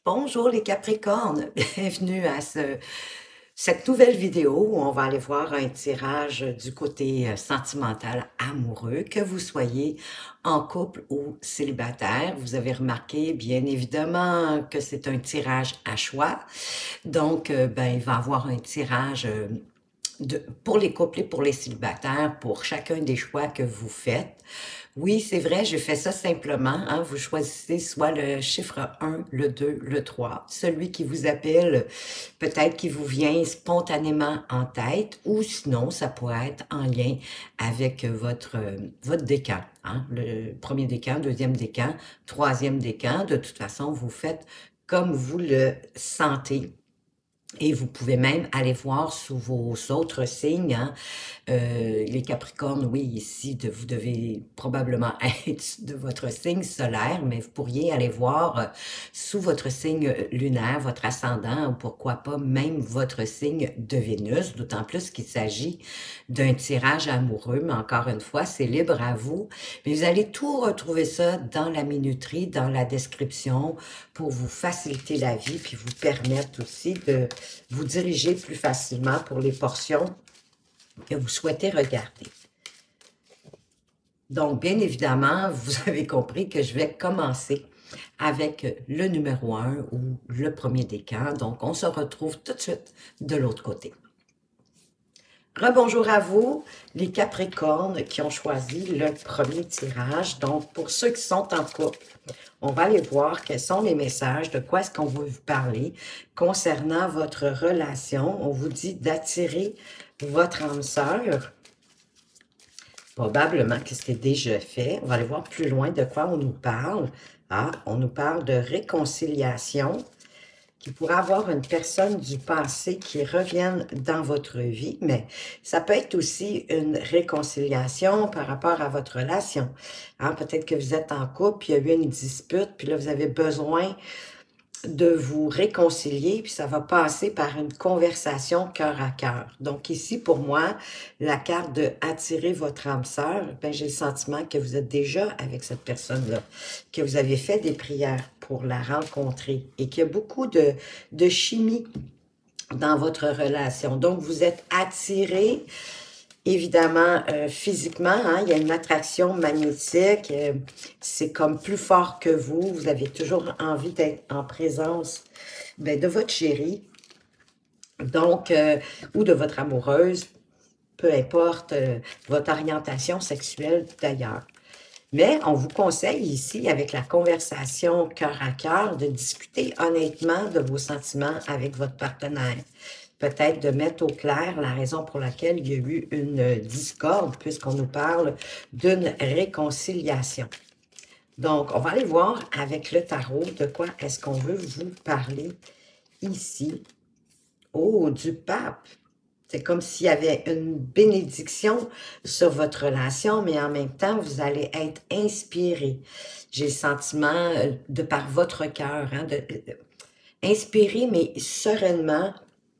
Bonjour les Capricornes, bienvenue à cette nouvelle vidéo où on va aller voir un tirage du côté sentimental amoureux, que vous soyez en couple ou célibataire. Vous avez remarqué bien évidemment que c'est un tirage à choix, donc il va y avoir un tirage pour les couples et pour les célibataires, pour chacun des choix que vous faites. Oui, c'est vrai, je fais ça simplement. Hein, vous choisissez soit le chiffre 1, le 2, le 3, celui qui vous appelle, peut-être qui vous vient spontanément en tête, ou sinon, ça pourrait être en lien avec votre décan. Hein, le premier décan, deuxième décan, troisième décan. De toute façon, vous faites comme vous le sentez. Et vous pouvez même aller voir sous vos autres signes, hein, les Capricornes, oui, ici, vous devez probablement être de votre signe solaire, mais vous pourriez aller voir sous votre signe lunaire, votre ascendant, ou pourquoi pas même votre signe de Vénus, d'autant plus qu'il s'agit d'un tirage amoureux, mais encore une fois, c'est libre à vous. Mais vous allez tout retrouver ça dans la minuterie, dans la description, pour vous faciliter la vie, puis vous permettre aussi de vous diriger plus facilement pour les portions que vous souhaitez regarder. Donc, bien évidemment, vous avez compris que je vais commencer avec le numéro 1 ou le premier décan. Donc, on se retrouve tout de suite de l'autre côté. Rebonjour à vous, les Capricornes qui ont choisi le premier tirage. Donc, pour ceux qui sont en couple, on va aller voir quels sont les messages, de quoi est-ce qu'on veut vous parler concernant votre relation. On vous dit d'attirer votre âme sœur. Probablement que c'est déjà fait. On va aller voir plus loin de quoi on nous parle. Ah, on nous parle de réconciliation, qu'il pourrait avoir une personne du passé qui revienne dans votre vie, mais ça peut être aussi une réconciliation par rapport à votre relation. Hein, peut-être que vous êtes en couple, il y a eu une dispute, puis là, vous avez besoin de vous réconcilier, puis ça va passer par une conversation cœur à cœur. Donc ici, pour moi, la carte de attirer votre âme sœur, ben, j'ai le sentiment que vous êtes déjà avec cette personne-là, que vous avez fait des prières pour la rencontrer et qu'il y a beaucoup de chimie dans votre relation. Donc, vous êtes attiré, évidemment, physiquement, hein, il y a une attraction magnétique, c'est comme plus fort que vous, vous avez toujours envie d'être en présence de votre chéri, donc, ou de votre amoureuse, peu importe votre orientation sexuelle d'ailleurs. Mais on vous conseille ici, avec la conversation cœur à cœur, de discuter honnêtement de vos sentiments avec votre partenaire. Peut-être de mettre au clair la raison pour laquelle il y a eu une discorde, puisqu'on nous parle d'une réconciliation. Donc, on va aller voir avec le tarot de quoi est-ce qu'on veut vous parler ici. Oh, du pape! C'est comme s'il y avait une bénédiction sur votre relation, mais en même temps, vous allez être inspiré. J'ai le sentiment, de par votre cœur, hein, inspiré, mais sereinement,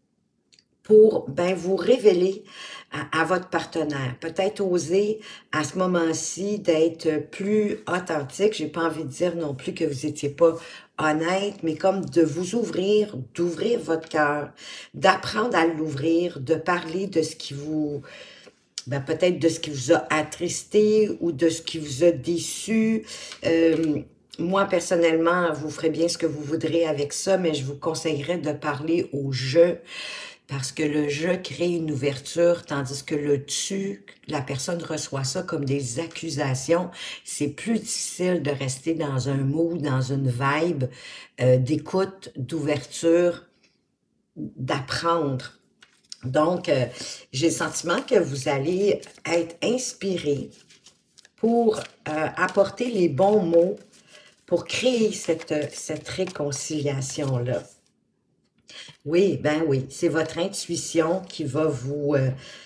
pour vous révéler à votre partenaire. Peut-être oser à ce moment-ci d'être plus authentique. J'ai pas envie de dire non plus que vous n'étiez pas honnête, mais comme de vous ouvrir, d'ouvrir votre cœur, d'apprendre à l'ouvrir, de parler de ce qui vous... peut-être de ce qui vous a attristé ou de ce qui vous a déçu. Moi, personnellement, vous ferez bien ce que vous voudrez avec ça, mais je vous conseillerais de parler au « je », parce que le « je » crée une ouverture, tandis que le « tu », la personne reçoit ça comme des accusations. C'est plus difficile de rester dans un mood, dans une vibe d'écoute, d'ouverture, d'apprendre. Donc, j'ai le sentiment que vous allez être inspiré pour apporter les bons mots pour créer cette réconciliation-là. Oui, oui, c'est votre intuition qui va vous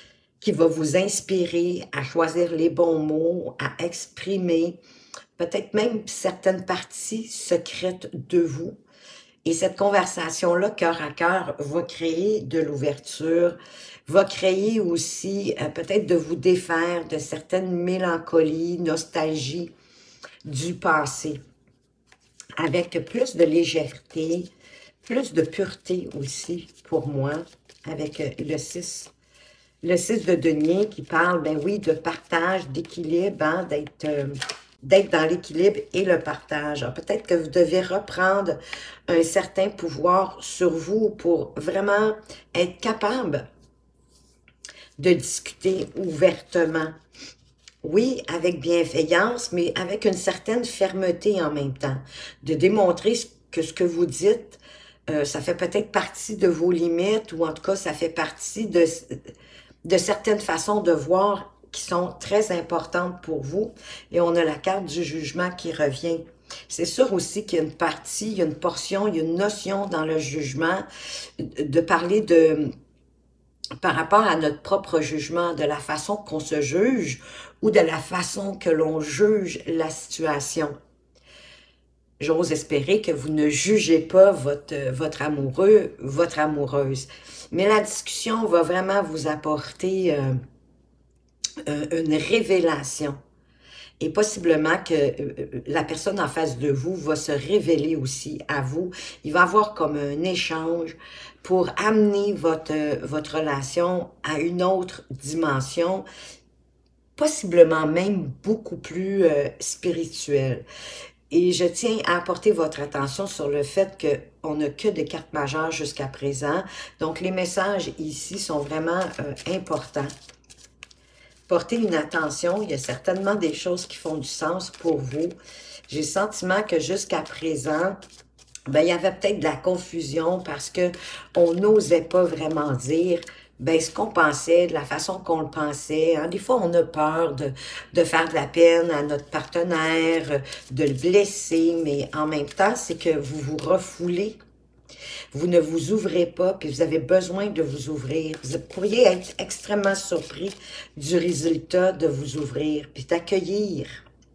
inspirer à choisir les bons mots, à exprimer peut-être même certaines parties secrètes de vous. Et cette conversation-là, cœur à cœur, va créer de l'ouverture, va créer aussi peut-être de vous défaire de certaines mélancolies, nostalgies du passé. avec plus de légèreté, plus de pureté aussi pour moi, avec le 6. Le 6 de denier qui parle, ben oui, de partage, d'équilibre, hein, d'être dans l'équilibre et le partage. Peut-être que vous devez reprendre un certain pouvoir sur vous pour vraiment être capable de discuter ouvertement. Oui, avec bienveillance, mais avec une certaine fermeté en même temps. De démontrer que ce que vous dites, ça fait peut-être partie de vos limites, ou en tout cas, ça fait partie de certaines façons de voir qui sont très importantes pour vous. Et on a la carte du jugement qui revient. C'est sûr aussi qu'il y a une partie, il y a une portion, il y a une notion dans le jugement de parler par rapport à notre propre jugement, de la façon qu'on se juge ou de la façon que l'on juge la situation. J'ose espérer que vous ne jugez pas votre amoureux, votre amoureuse. Mais la discussion va vraiment vous apporter une révélation. Et possiblement que la personne en face de vous va se révéler aussi à vous. Il va y avoir comme un échange pour amener votre relation à une autre dimension, possiblement même beaucoup plus spirituelle. Et je tiens à apporter votre attention sur le fait qu'on n'a que des cartes majeures jusqu'à présent. Donc, les messages ici sont vraiment importants. Portez une attention, il y a certainement des choses qui font du sens pour vous. J'ai le sentiment que jusqu'à présent, ben, il y avait peut-être de la confusion parce que on n'osait pas vraiment dire ben, ce qu'on pensait, de la façon qu'on le pensait. Hein. Des fois, on a peur de faire de la peine à notre partenaire, de le blesser, mais en même temps, c'est que vous vous refoulez. Vous ne vous ouvrez pas, puis vous avez besoin de vous ouvrir. Vous pourriez être extrêmement surpris du résultat de vous ouvrir, puis d'accueillir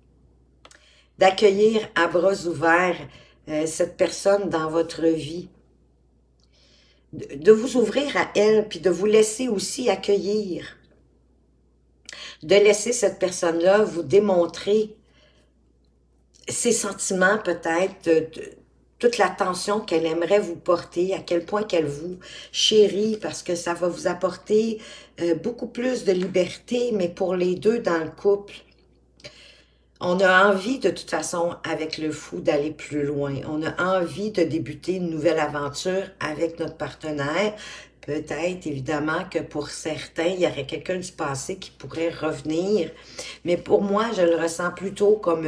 à bras ouverts cette personne dans votre vie. De vous ouvrir à elle, puis de vous laisser aussi accueillir. De laisser cette personne-là vous démontrer ses sentiments peut-être, toute l'attention qu'elle aimerait vous porter, à quel point qu'elle vous chérit, parce que ça va vous apporter beaucoup plus de liberté, mais pour les deux dans le couple. On a envie, de toute façon, avec le fou, d'aller plus loin. On a envie de débuter une nouvelle aventure avec notre partenaire. Peut-être, évidemment, que pour certains, il y aurait quelqu'un du passé qui pourrait revenir. Mais pour moi, je le ressens plutôt comme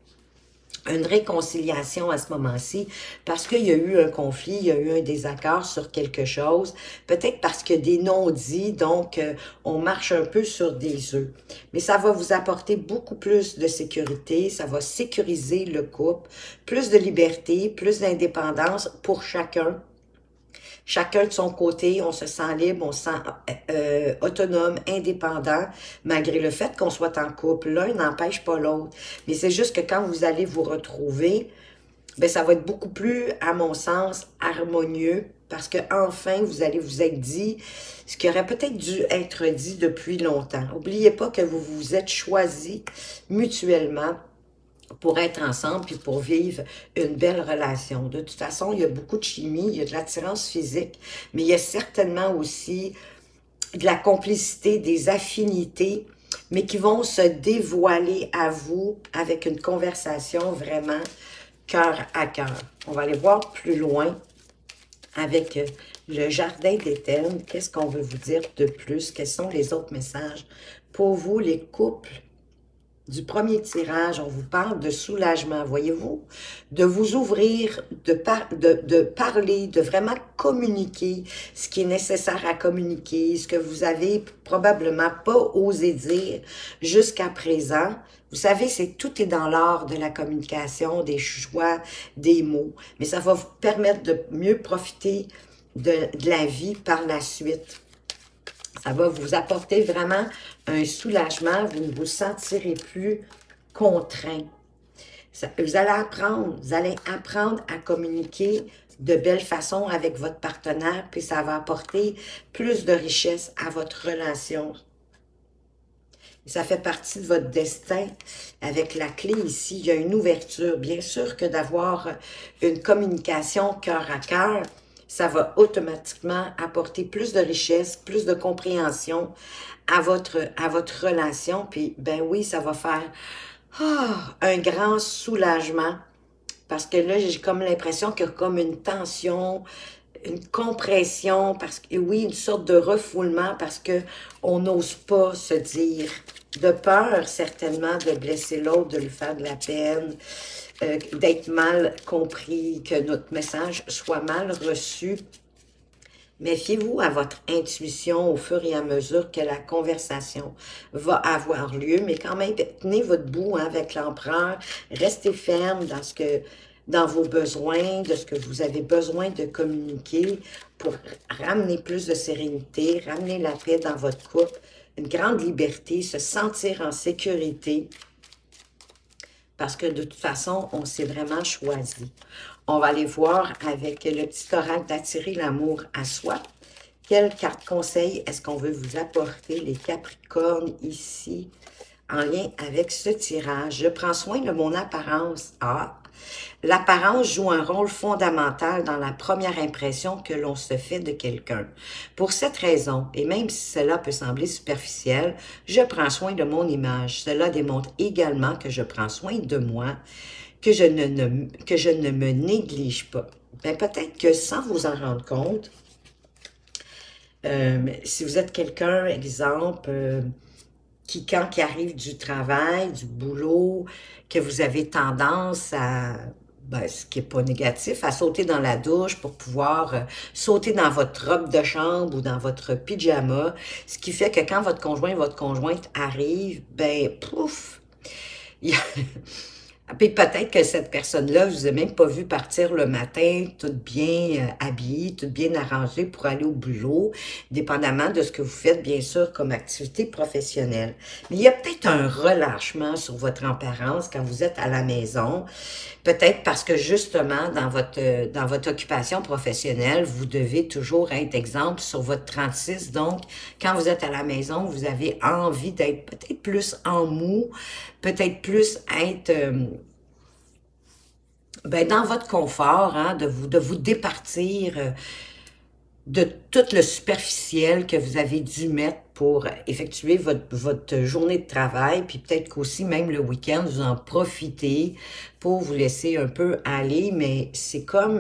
une réconciliation à ce moment-ci, parce qu'il y a eu un conflit, il y a eu un désaccord sur quelque chose, peut-être parce que des non-dits, donc on marche un peu sur des œufs. Mais ça va vous apporter beaucoup plus de sécurité, ça va sécuriser le couple, plus de liberté, plus d'indépendance pour chacun. Chacun de son côté, on se sent libre, on se sent autonome, indépendant, malgré le fait qu'on soit en couple. L'un n'empêche pas l'autre. Mais c'est juste que quand vous allez vous retrouver, ben ça va être beaucoup plus, à mon sens, harmonieux, parce que enfin vous allez vous être dit ce qui aurait peut-être dû être dit depuis longtemps. N'oubliez pas que vous vous êtes choisis mutuellement pour être ensemble puis pour vivre une belle relation. De toute façon, il y a beaucoup de chimie, il y a de l'attirance physique, mais il y a certainement aussi de la complicité, des affinités, mais qui vont se dévoiler à vous avec une conversation vraiment cœur à cœur. On va aller voir plus loin avec le jardin d'Éterne. Qu'est-ce qu'on veut vous dire de plus? Quels sont les autres messages pour vous, les couples? Du premier tirage, on vous parle de soulagement, voyez-vous, de vous ouvrir, de parler, de vraiment communiquer ce qui est nécessaire à communiquer, ce que vous avez probablement pas osé dire jusqu'à présent. Vous savez, tout est dans l'art de la communication, des choix, des mots, mais ça va vous permettre de mieux profiter de la vie par la suite. Ça va vous apporter vraiment un soulagement. Vous ne vous sentirez plus contraint. Vous allez apprendre à communiquer de belle façon avec votre partenaire, puis ça va apporter plus de richesse à votre relation. Ça fait partie de votre destin. Avec la clé ici, il y a une ouverture. Bien sûr que d'avoir une communication cœur à cœur, ça va automatiquement apporter plus de richesse, plus de compréhension à votre relation. Puis, ben oui, ça va faire un grand soulagement. Parce que là, j'ai comme l'impression qu'il y a comme une tension, une compression, parce que oui, une sorte de refoulement, parce que on n'ose pas se dire, de peur certainement de blesser l'autre, de lui faire de la peine, d'être mal compris, que notre message soit mal reçu. Méfiez-vous à votre intuition au fur et à mesure que la conversation va avoir lieu, mais quand même, tenez votre bout hein, avec l'empereur, restez ferme dans vos besoins, de ce que vous avez besoin de communiquer pour ramener plus de sérénité, ramener la paix dans votre couple, une grande liberté, se sentir en sécurité, parce que de toute façon, on s'est vraiment choisi. On va aller voir avec le petit oracle d'attirer l'amour à soi. Quelle carte conseil est-ce qu'on veut vous apporter, les Capricornes, ici, en lien avec ce tirage? Je prends soin de mon apparence. Ah, l'apparence joue un rôle fondamental dans la première impression que l'on se fait de quelqu'un. Pour cette raison, et même si cela peut sembler superficiel, je prends soin de mon image. Cela démontre également que je prends soin de moi, que je ne me néglige pas. Ben, peut-être que sans vous en rendre compte, si vous êtes quelqu'un, exemple, quand il arrive du travail, du boulot, que vous avez tendance à, ben, ce qui n'est pas négatif, à sauter dans la douche pour pouvoir sauter dans votre robe de chambre ou dans votre pyjama, ce qui fait que quand votre conjoint, votre conjointe arrive, ben, pouf, il y a... Puis peut-être que cette personne-là, je vous ai même pas vu partir le matin, toute bien habillée, toute bien arrangée pour aller au boulot, dépendamment de ce que vous faites, bien sûr, comme activité professionnelle. Mais il y a peut-être un relâchement sur votre apparence quand vous êtes à la maison. Peut-être parce que justement, dans votre occupation professionnelle, vous devez toujours être exemple sur votre 36. Donc, quand vous êtes à la maison, vous avez envie d'être peut-être plus en mou, peut-être plus être ben, dans votre confort, hein, de vous départir de tout le superficiel que vous avez dû mettre pour effectuer votre journée de travail, puis peut-être qu'aussi même le week-end, vous en profitez pour vous laisser un peu aller, mais c'est comme,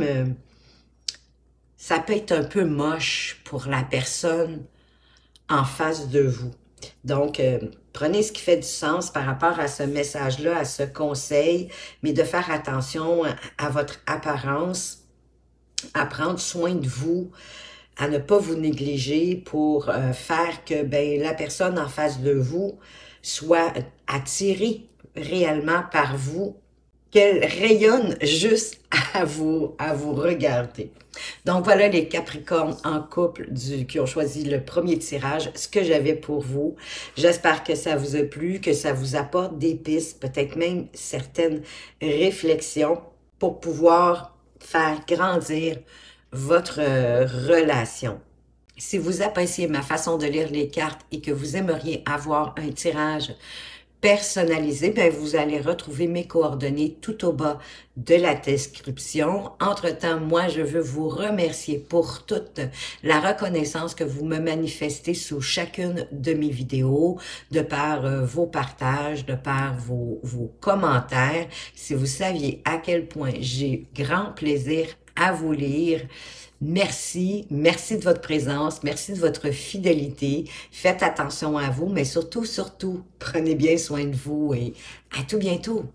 ça peut être un peu moche pour la personne en face de vous. Donc, prenez ce qui fait du sens par rapport à ce message-là, à ce conseil, mais de faire attention à votre apparence, à prendre soin de vous, à ne pas vous négliger pour faire que ben, la personne en face de vous soit attirée réellement par vous, qu'elle rayonne juste à vous regarder. Donc voilà les Capricornes en couple qui ont choisi le premier tirage, ce que j'avais pour vous. J'espère que ça vous a plu, que ça vous apporte des pistes, peut-être même certaines réflexions pour pouvoir faire grandir votre relation. Si vous appréciez ma façon de lire les cartes et que vous aimeriez avoir un tirage personnalisé, ben vous allez retrouver mes coordonnées tout au bas de la description. Entre-temps, moi, je veux vous remercier pour toute la reconnaissance que vous me manifestez sous chacune de mes vidéos, de par vos partages, de par vos commentaires. Si vous saviez à quel point j'ai grand plaisir à vous lire, merci, merci de votre présence, merci de votre fidélité. Faites attention à vous, mais surtout, prenez bien soin de vous et à tout bientôt.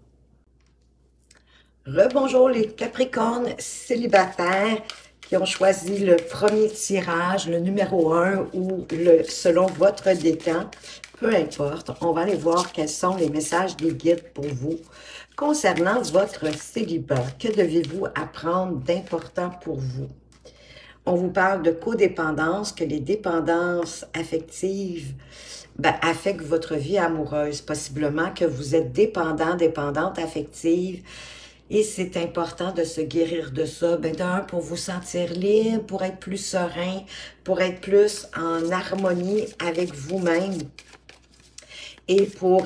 Rebonjour les Capricornes célibataires qui ont choisi le premier tirage, le numéro 1 ou selon votre décan. Peu importe, on va aller voir quels sont les messages des guides pour vous concernant votre célibat. Que devez-vous apprendre d'important pour vous? On vous parle de codépendance, que les dépendances affectives affectent votre vie amoureuse. Possiblement que vous êtes dépendant, dépendante affective. Et c'est important de se guérir de ça. D'un, pour vous sentir libre, pour être plus serein, pour être plus en harmonie avec vous-même. et pour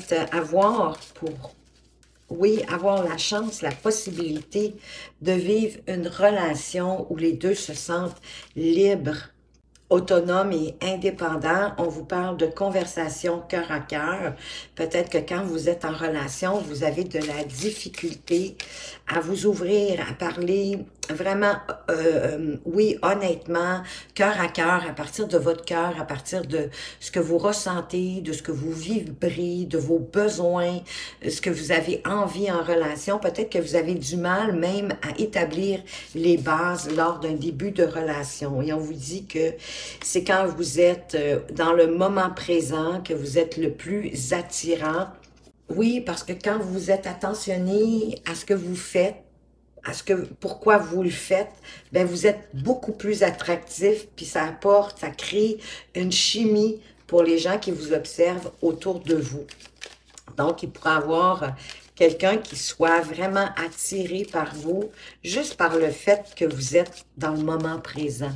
oui, avoir la chance, la possibilité de vivre une relation où les deux se sentent libres, autonome et indépendant. On vous parle de conversation cœur à cœur. Peut-être que quand vous êtes en relation, vous avez de la difficulté à vous ouvrir, à parler vraiment, oui, honnêtement, cœur à cœur, à partir de votre cœur, à partir de ce que vous ressentez, de ce que vous vibrez, de vos besoins, ce que vous avez envie en relation. Peut-être que vous avez du mal même à établir les bases lors d'un début de relation. Et on vous dit que c'est quand vous êtes dans le moment présent que vous êtes le plus attirant. Oui, parce que quand vous êtes attentionné à ce que vous faites, pourquoi vous le faites, ben vous êtes beaucoup plus attractif, puis ça crée une chimie pour les gens qui vous observent autour de vous. Donc, il pourrait avoir quelqu'un qui soit vraiment attiré par vous, juste par le fait que vous êtes dans le moment présent.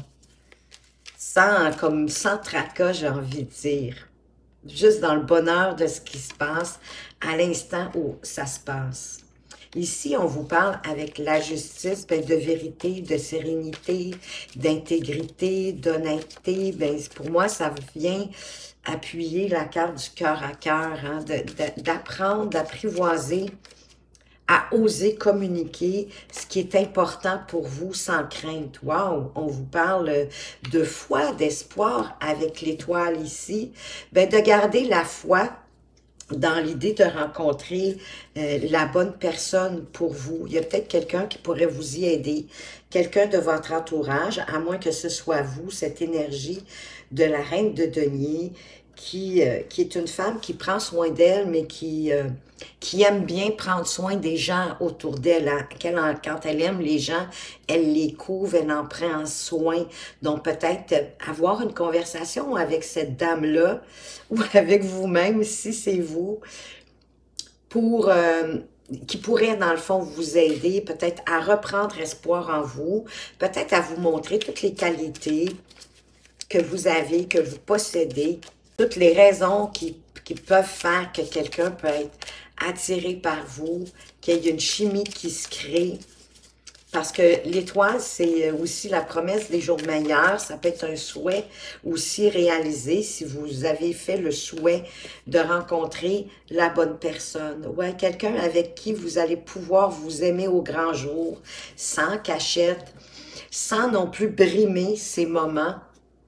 Sans tracas, j'ai envie de dire. Juste dans le bonheur de ce qui se passe à l'instant où ça se passe. Ici, on vous parle avec la justice, ben, de vérité, de sérénité, d'intégrité, d'honnêteté. Ben, pour moi, ça vient appuyer la carte du cœur à cœur, hein, d'apprendre, d'apprivoiser, à oser communiquer ce qui est important pour vous sans crainte. Wow! On vous parle de foi, d'espoir avec l'étoile ici. Ben, de garder la foi dans l'idée de rencontrer la bonne personne pour vous. Il y a peut-être quelqu'un qui pourrait vous y aider, quelqu'un de votre entourage, à moins que ce soit vous, cette énergie de la reine de denier, qui est une femme qui prend soin d'elle, mais qui aime bien prendre soin des gens autour d'elle. Hein. Quand elle aime les gens, elle les couvre, elle en prend soin. Donc peut-être avoir une conversation avec cette dame-là, ou avec vous-même, si c'est vous, pour qui pourrait, dans le fond, vous aider peut-être à reprendre espoir en vous, peut-être à vous montrer toutes les qualités que vous avez, que vous possédez, toutes les raisons qui peuvent faire que quelqu'un peut être attiré par vous, qu'il y ait une chimie qui se crée. Parce que l'étoile, c'est aussi la promesse des jours meilleurs. Ça peut être un souhait aussi réalisé si vous avez fait le souhait de rencontrer la bonne personne. Ouais, quelqu'un avec qui vous allez pouvoir vous aimer au grand jour, sans cachette, sans non plus brimer ces moments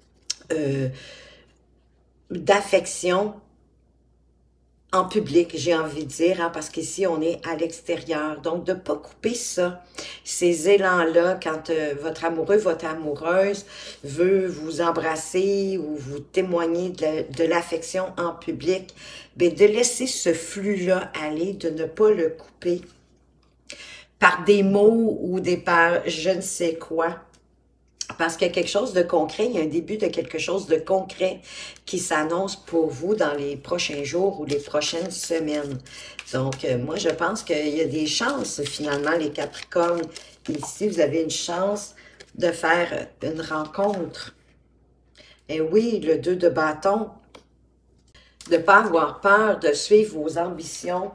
d'affection en public, j'ai envie de dire, hein, parce qu'ici, on est à l'extérieur. Donc, de ne pas couper ça, ces élans-là, quand votre amoureux, votre amoureuse veut vous embrasser ou vous témoigner de l'affection en public, bien, de laisser ce flux-là aller, de ne pas le couper par des mots ou par je ne sais quoi. Parce qu'il y a quelque chose de concret, il y a un début de quelque chose de concret qui s'annonce pour vous dans les prochains jours ou les prochaines semaines. Donc, moi, je pense qu'il y a des chances, finalement, les Capricornes. Ici, vous avez une chance de faire une rencontre. Et oui, le 2 de bâton, de ne pas avoir peur de suivre vos ambitions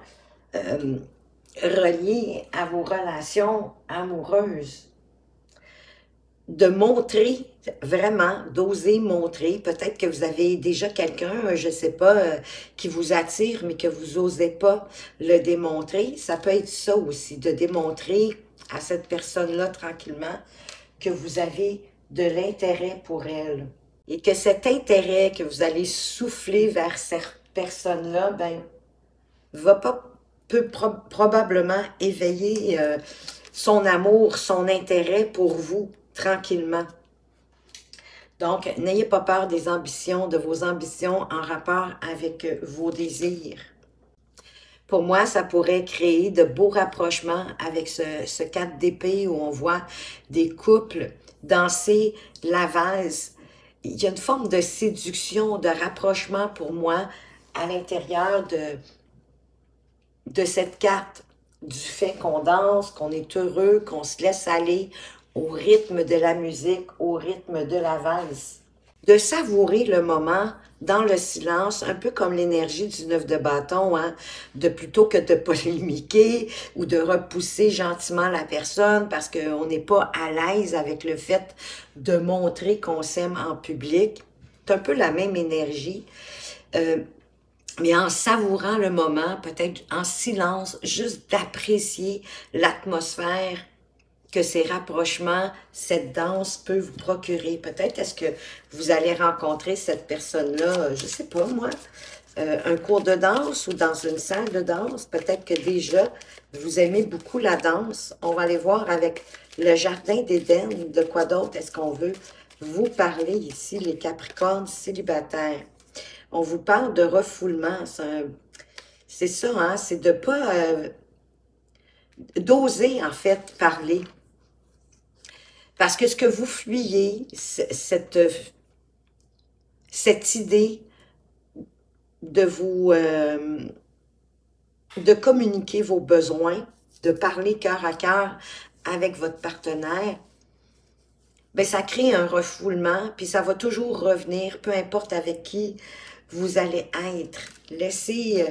reliées à vos relations amoureuses. De montrer, vraiment, d'oser montrer. Peut-être que vous avez déjà quelqu'un, je ne sais pas, qui vous attire, mais que vous n'osez pas le démontrer. Ça peut être ça aussi, de démontrer à cette personne-là, tranquillement, que vous avez de l'intérêt pour elle. Et que cet intérêt que vous allez souffler vers cette personne-là, ben, peut probablement éveiller son amour, son intérêt pour vous, tranquillement. Donc, n'ayez pas peur des ambitions, de vos ambitions en rapport avec vos désirs. Pour moi, ça pourrait créer de beaux rapprochements avec ce 4 d'épée où on voit des couples danser la valse. Il y a une forme de séduction, de rapprochement pour moi à l'intérieur de cette carte, du fait qu'on danse, qu'on est heureux, qu'on se laisse aller au rythme de la musique, au rythme de la valse. de savourer le moment dans le silence, un peu comme l'énergie du 9 de bâton, hein, de plutôt que de polémiquer ou de repousser gentiment la personne parce qu'on n'est pas à l'aise avec le fait de montrer qu'on s'aime en public. C'est un peu la même énergie, mais en savourant le moment, peut-être en silence, juste d'apprécier l'atmosphère que ces rapprochements, cette danse peut vous procurer. Peut-être est-ce que vous allez rencontrer cette personne-là, je sais pas moi, un cours de danse ou dans une salle de danse. Peut-être que déjà, vous aimez beaucoup la danse. On va aller voir avec le jardin d'Éden. De quoi d'autre est-ce qu'on veut vous parler ici, les Capricornes célibataires? On vous parle de refoulement. C'est ça, hein? C'est de pas... d'oser, en fait, parler. Parce que ce que vous fuyez, cette idée de vous... de communiquer vos besoins, de parler cœur à cœur avec votre partenaire, ben ça crée un refoulement, puis ça va toujours revenir, peu importe avec qui vous allez être. Laissez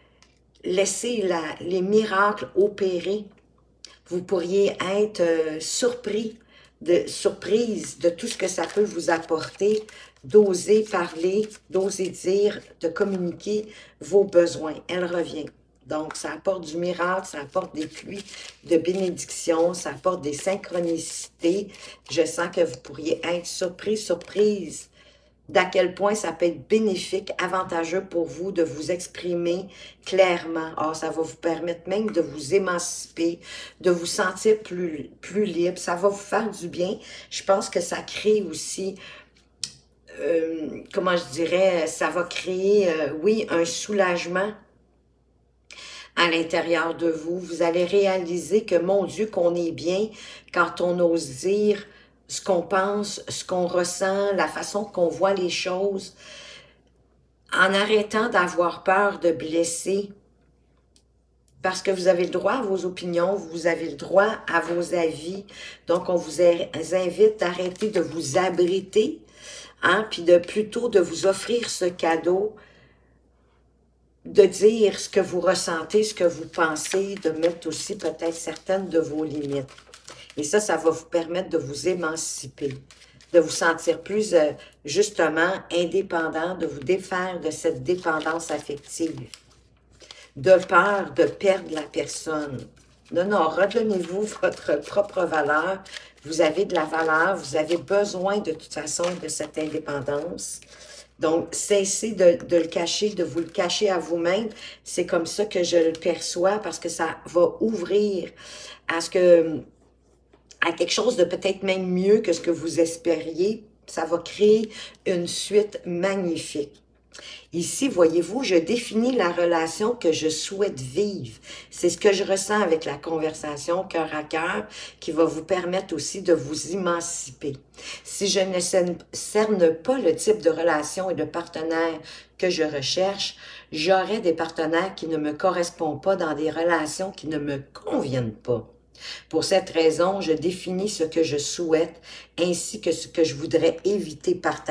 les miracles opérer. Vous pourriez être surprise de tout ce que ça peut vous apporter, d'oser parler, d'oser dire, de communiquer vos besoins. Elle revient. Donc, ça apporte du miracle, ça apporte des pluies de bénédiction, ça apporte des synchronicités. Je sens que vous pourriez être surprise d'à quel point ça peut être bénéfique, avantageux pour vous de vous exprimer clairement. Or, ça va vous permettre même de vous émanciper, de vous sentir plus libre. Ça va vous faire du bien. Je pense que ça crée aussi, comment je dirais, ça va créer, oui, un soulagement à l'intérieur de vous. Vous allez réaliser que, mon Dieu, qu'on est bien quand on ose dire ce qu'on pense, ce qu'on ressent, la façon qu'on voit les choses, en arrêtant d'avoir peur de blesser, parce que vous avez le droit à vos opinions, vous avez le droit à vos avis. Donc, on vous invite à arrêter de vous abriter, hein, puis plutôt de vous offrir ce cadeau, de dire ce que vous ressentez, ce que vous pensez, de mettre aussi peut-être certaines de vos limites. Et ça va vous permettre de vous émanciper, de vous sentir plus, justement, indépendant, de vous défaire de cette dépendance affective, de peur de perdre la personne. Non, non, redonnez-vous votre propre valeur. Vous avez de la valeur, vous avez besoin de toute façon de cette indépendance. Donc, cessez de le cacher, de vous le cacher à vous-même. C'est comme ça que je le perçois parce que ça va ouvrir à quelque chose de peut-être même mieux que ce que vous espériez. Ça va créer une suite magnifique. Ici, voyez-vous, je définis la relation que je souhaite vivre. C'est ce que je ressens avec la conversation cœur à cœur qui va vous permettre aussi de vous émanciper. Si je ne cerne pas le type de relation et de partenaire que je recherche, j'aurai des partenaires qui ne me correspondent pas dans des relations qui ne me conviennent pas. Pour cette raison, je définis ce que je souhaite ainsi que ce que je voudrais éviter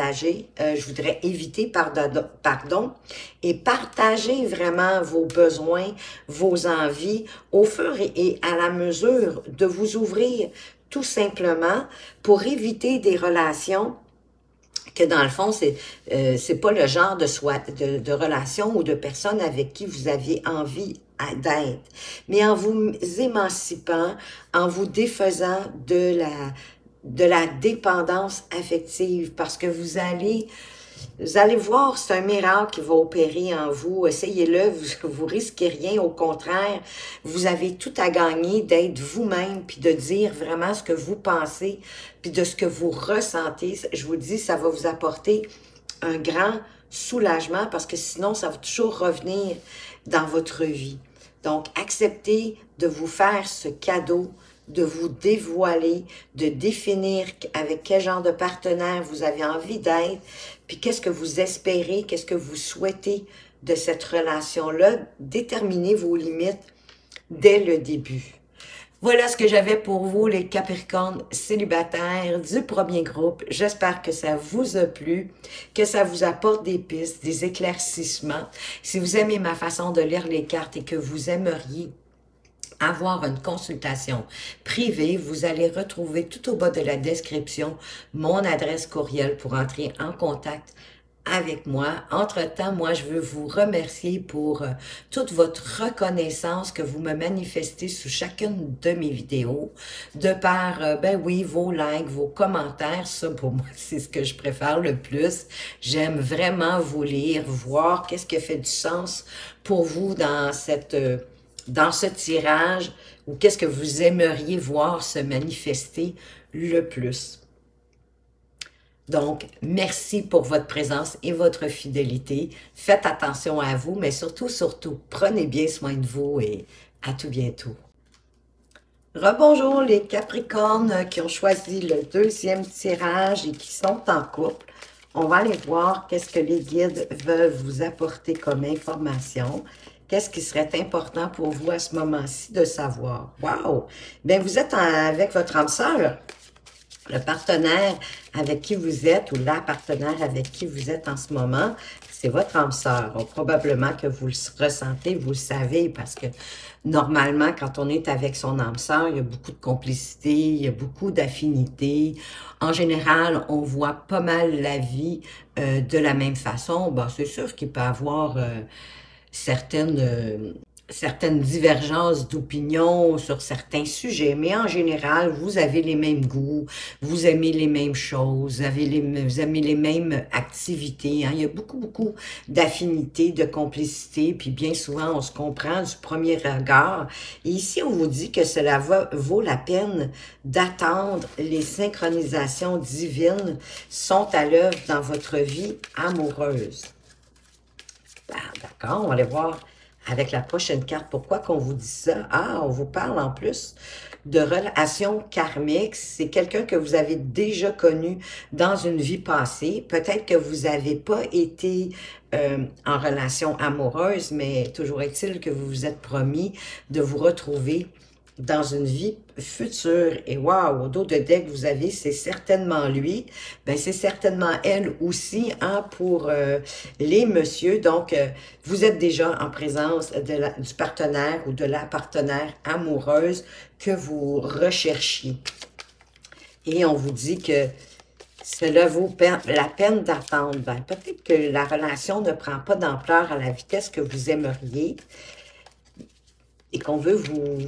pardon, et partager vraiment vos besoins, vos envies au fur et à la mesure de vous ouvrir tout simplement pour éviter des relations que dans le fond, c'est pas le genre de relation ou de personne avec qui vous aviez envie d'être. Mais en vous émancipant, en vous défaisant de la dépendance affective, parce que vous allez voir, c'est un miracle qui va opérer en vous. Essayez-le, vous risquez rien. Au contraire, vous avez tout à gagner d'être vous-même, puis de dire vraiment ce que vous pensez, puis de ce que vous ressentez. Je vous dis, ça va vous apporter un grand soulagement, parce que sinon, ça va toujours revenir dans votre vie. Donc, acceptez de vous faire ce cadeau, de vous dévoiler, de définir avec quel genre de partenaire vous avez envie d'être, puis qu'est-ce que vous espérez, qu'est-ce que vous souhaitez de cette relation-là. Déterminez vos limites dès le début. Voilà ce que j'avais pour vous, les Capricornes célibataires du premier groupe. J'espère que ça vous a plu, que ça vous apporte des pistes, des éclaircissements. Si vous aimez ma façon de lire les cartes et que vous aimeriez avoir une consultation privée, vous allez retrouver tout au bas de la description mon adresse courriel pour entrer en contact avec moi. Entre-temps, moi, je veux vous remercier pour toute votre reconnaissance que vous me manifestez sous chacune de mes vidéos, de par, ben oui, vos likes, vos commentaires. Ça, pour moi, c'est ce que je préfère le plus. J'aime vraiment vous lire, voir qu'est-ce qui fait du sens pour vous dans dans ce tirage, ou qu'est-ce que vous aimeriez voir se manifester le plus. Donc, merci pour votre présence et votre fidélité. Faites attention à vous, mais surtout, prenez bien soin de vous et à tout bientôt. Rebonjour les Capricornes qui ont choisi le deuxième tirage et qui sont en couple. On va aller voir qu'est-ce que les guides veulent vous apporter comme information. Qu'est-ce qui serait important pour vous à ce moment-ci de savoir? Wow! Bien, vous êtes avec votre âme sœur. Le partenaire avec qui vous êtes ou la partenaire avec qui vous êtes en ce moment, c'est votre âme sœur. Probablement que vous le ressentez, vous le savez, parce que normalement, quand on est avec son âme sœur, il y a beaucoup de complicité, il y a beaucoup d'affinité. En général, on voit pas mal la vie de la même façon. Bon, c'est sûr qu'il peut y avoir certaines divergences d'opinion sur certains sujets, mais en général, vous avez les mêmes goûts, vous aimez les mêmes choses, vous aimez les mêmes activités. Hein? Il y a beaucoup d'affinités, de complicité, puis bien souvent, on se comprend du premier regard. Et ici, on vous dit que cela vaut la peine d'attendre. Les synchronisations divines sont à l'œuvre dans votre vie amoureuse. Ah, d'accord, on va aller voir avec la prochaine carte. Pourquoi qu'on vous dit ça? Ah, on vous parle en plus de relations karmiques. C'est quelqu'un que vous avez déjà connu dans une vie passée. Peut-être que vous n'avez pas été en relation amoureuse, mais toujours est-il que vous vous êtes promis de vous retrouver dans une vie future. Et waouh, au dos de deck, vous avez, c'est certainement lui, ben c'est certainement elle aussi, hein, pour les messieurs. Donc, vous êtes déjà en présence du partenaire ou de la partenaire amoureuse que vous recherchiez. Et on vous dit que cela vaut la peine d'attendre. Ben, peut-être que la relation ne prend pas d'ampleur à la vitesse que vous aimeriez, et qu'on veut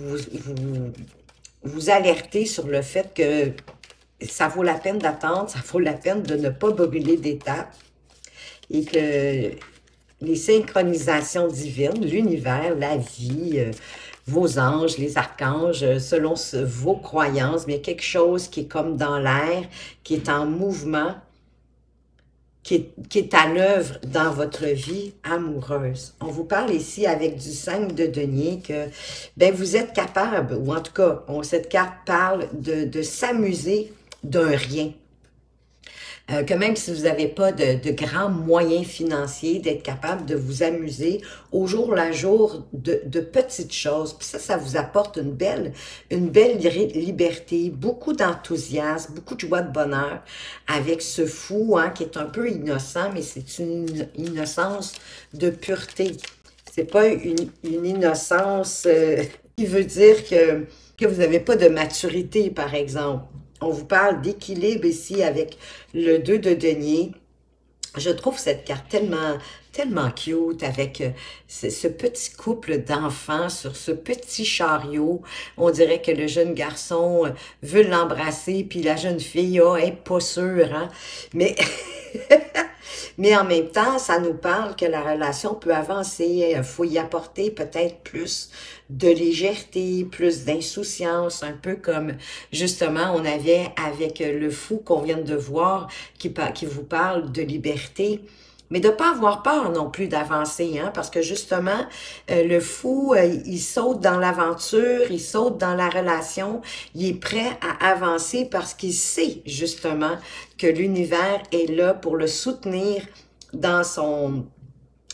vous alerter sur le fait que ça vaut la peine d'attendre, ça vaut la peine de ne pas brûler d'étapes, et que les synchronisations divines, l'univers, la vie, vos anges, les archanges, selon vos croyances, mais quelque chose qui est comme dans l'air, qui est en mouvement, qui est à l'œuvre dans votre vie amoureuse. On vous parle ici avec du 5 de denier que ben, vous êtes capable, ou en tout cas, cette carte parle de s'amuser d'un rien. Que même si vous n'avez pas de grands moyens financiers, d'être capable de vous amuser au jour le jour de petites choses. Puis ça vous apporte une belle liberté, beaucoup d'enthousiasme, beaucoup de joie de bonheur avec ce fou, hein, qui est un peu innocent, mais c'est une innocence de pureté. C'est pas une innocence qui veut dire que vous n'avez pas de maturité, par exemple. On vous parle d'équilibre ici avec le 2 de denier. Je trouve cette carte tellement cute avec ce petit couple d'enfants sur ce petit chariot. On dirait que le jeune garçon veut l'embrasser, puis la jeune fille, elle n'est pas sûre, hein? Mais... Mais en même temps, ça nous parle que la relation peut avancer. Il faut y apporter peut-être plus de légèreté, plus d'insouciance, un peu comme justement on avait avec le fou qu'on vient de voir qui vous parle de liberté. Mais de ne pas avoir peur non plus d'avancer, hein, parce que justement, le fou, il saute dans l'aventure, il saute dans la relation, il est prêt à avancer parce qu'il sait justement que l'univers est là pour le soutenir dans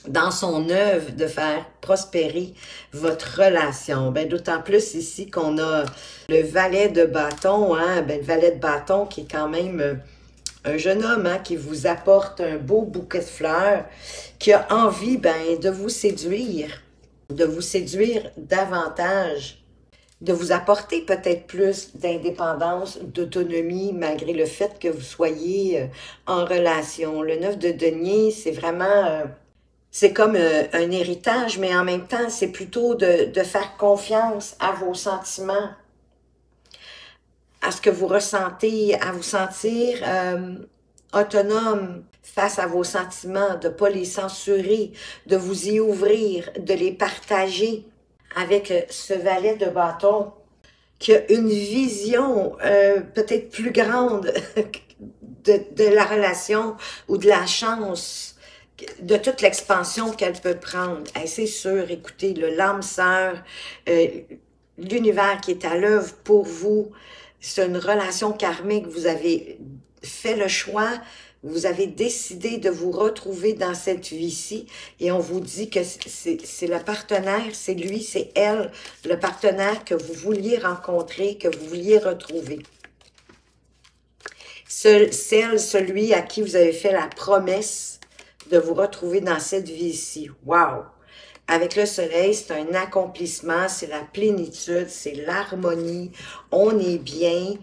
dans son œuvre de faire prospérer votre relation. Ben, d'autant plus ici qu'on a le valet de bâton, hein? Ben, le valet de bâton qui est quand même un jeune homme, hein, qui vous apporte un beau bouquet de fleurs, qui a envie ben, de vous séduire davantage, de vous apporter peut-être plus d'indépendance, d'autonomie, malgré le fait que vous soyez en relation. Le 9 de denier, c'est vraiment... c'est comme un héritage, mais en même temps, c'est plutôt de faire confiance à vos sentiments, à ce que vous ressentez, à vous sentir autonome face à vos sentiments, de ne pas les censurer, de vous y ouvrir, de les partager avec ce valet de bâton qui a une vision peut-être plus grande de la relation ou de la chance, de toute l'expansion qu'elle peut prendre. Hey, c'est sûr, écoutez, l'âme sœur, l'univers qui est à l'œuvre pour vous, c'est une relation karmique. Vous avez fait le choix, vous avez décidé de vous retrouver dans cette vie-ci et on vous dit que c'est le partenaire, c'est lui, c'est elle, le partenaire que vous vouliez rencontrer, que vous vouliez retrouver. Celui à qui vous avez fait la promesse de vous retrouver dans cette vie-ci. Wow! Avec le soleil, c'est un accomplissement, c'est la plénitude, c'est l'harmonie, on est bien.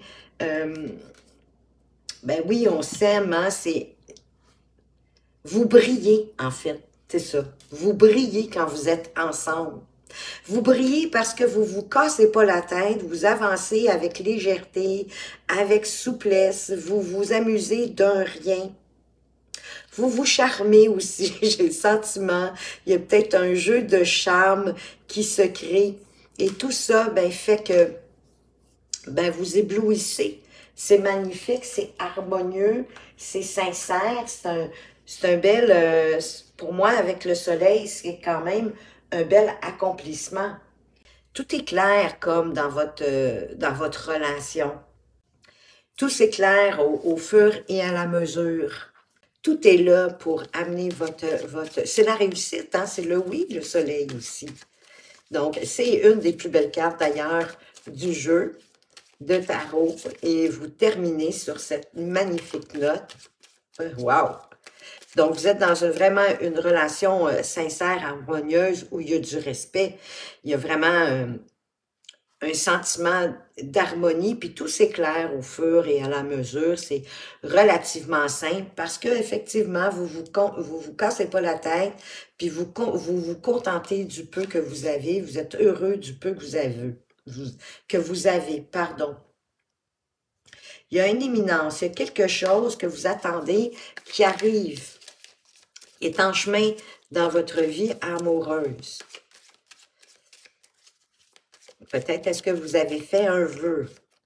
Ben oui, on s'aime, hein, c'est... Vous brillez, en fait, c'est ça. Vous brillez quand vous êtes ensemble. Vous brillez parce que vous ne vous cassez pas la tête, vous avancez avec légèreté, avec souplesse, vous vous amusez d'un rien. Vous vous charmez aussi, j'ai le sentiment. Il y a peut-être un jeu de charme qui se crée. Et tout ça ben, fait que ben, vous éblouissez. C'est magnifique, c'est harmonieux, c'est sincère. C'est un bel... pour moi, avec le soleil, c'est quand même un bel accomplissement. Tout est clair comme dans votre relation. Tout s'éclaire au fur et à la mesure. Tout est là pour amener votre... C'est la réussite, hein? C'est le oui, le soleil aussi. Donc, c'est une des plus belles cartes d'ailleurs du jeu de tarot. Et vous terminez sur cette magnifique note. Wow! Donc, vous êtes dans vraiment une relation sincère, harmonieuse, où il y a du respect. Il y a vraiment un sentiment d'harmonie, puis tout s'éclaire au fur et à la mesure. C'est relativement simple parce que effectivement vous cassez pas la tête, puis vous vous contentez du peu que vous avez. Vous êtes heureux du peu que vous avez, pardon. Il y a une éminence, il y a quelque chose que vous attendez qui arrive, est en chemin dans votre vie amoureuse. Peut-être est-ce que vous avez fait un vœu.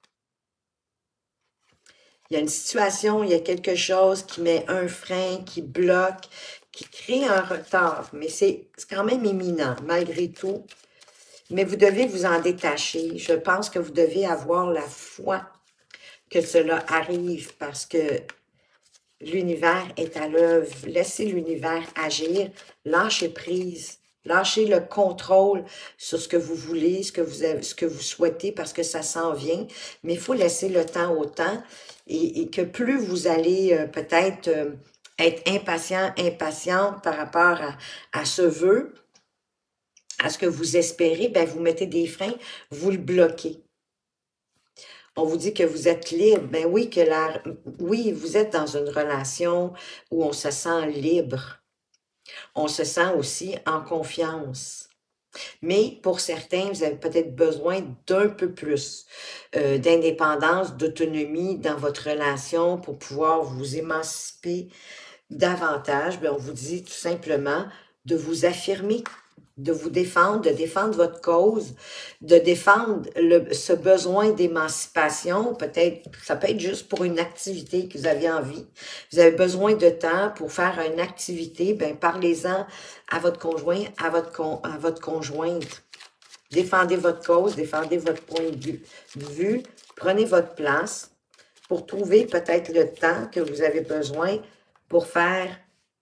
Il y a une situation, il y a quelque chose qui met un frein, qui bloque, qui crée un retard. Mais c'est quand même éminent, malgré tout. Mais vous devez vous en détacher. Je pense que vous devez avoir la foi que cela arrive parce que l'univers est à l'œuvre. Laissez l'univers agir. Lâchez prise. Lâchez le contrôle sur ce que vous voulez, ce que vous souhaitez, parce que ça s'en vient. Mais il faut laisser le temps au temps et que plus vous allez peut-être être impatient, impatiente par rapport à ce vœu, à ce que vous espérez, ben vous mettez des freins, vous le bloquez. On vous dit que vous êtes libre. Ben oui, oui, vous êtes dans une relation où on se sent libre. On se sent aussi en confiance. Mais pour certains, vous avez peut-être besoin d'un peu plus d'indépendance, d'autonomie dans votre relation pour pouvoir vous émanciper davantage. Bien, on vous dit tout simplement de vous affirmer, de vous défendre, de défendre votre cause, de défendre ce besoin d'émancipation. Peut-être, ça peut être juste pour une activité que vous avez envie. Vous avez besoin de temps pour faire une activité, bien, parlez-en à votre conjoint, à votre conjointe. Défendez votre cause, défendez votre point de vue, prenez votre place pour trouver peut-être le temps que vous avez besoin pour faire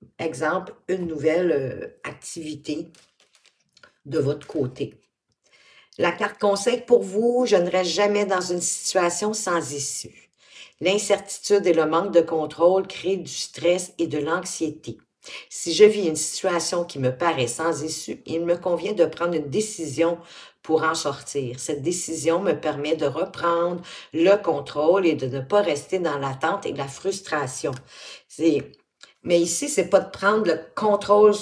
exemple, une nouvelle activité de votre côté. La carte conseil pour vous, je ne reste jamais dans une situation sans issue. L'incertitude et le manque de contrôle créent du stress et de l'anxiété. Si je vis une situation qui me paraît sans issue, il me convient de prendre une décision pour en sortir. Cette décision me permet de reprendre le contrôle et de ne pas rester dans l'attente et la frustration. Mais ici, c'est pas de prendre le contrôle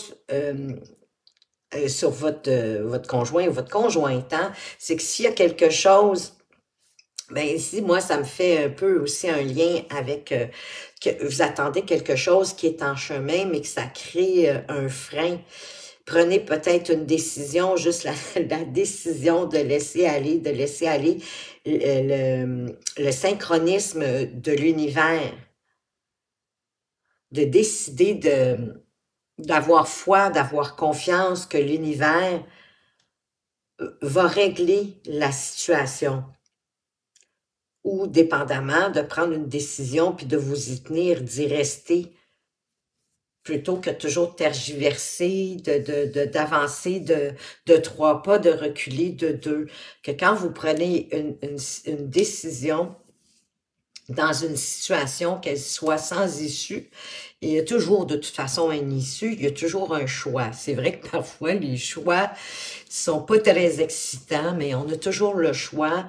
sur votre conjoint ou votre conjointe. Hein? C'est que s'il y a quelque chose, ben ici, moi, ça me fait un peu aussi un lien avec que vous attendez quelque chose qui est en chemin, mais que ça crée un frein. Prenez peut-être une décision, juste la décision de laisser aller le synchronisme de l'univers, de décider d'avoir foi, d'avoir confiance que l'univers va régler la situation. Ou dépendamment de prendre une décision puis de vous y tenir, d'y rester, plutôt que toujours tergiverser, d'avancer de 3 pas, de reculer de 2. Que quand vous prenez une décision dans une situation, qu'elle soit sans issue, il y a toujours de toute façon une issue, il y a toujours un choix. C'est vrai que parfois les choix sont pas très excitants, mais on a toujours le choix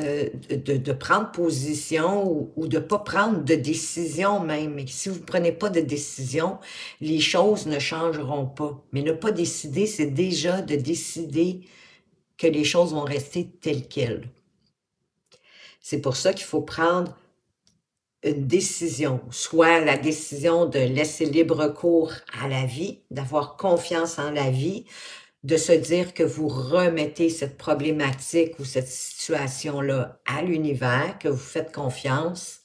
de prendre position ou de pas prendre de décision même. Et si vous prenez pas de décision, les choses ne changeront pas. Mais ne pas décider, c'est déjà de décider que les choses vont rester telles quelles. C'est pour ça qu'il faut prendre une décision, soit la décision de laisser libre cours à la vie, d'avoir confiance en la vie, de se dire que vous remettez cette problématique ou cette situation-là à l'univers, que vous faites confiance,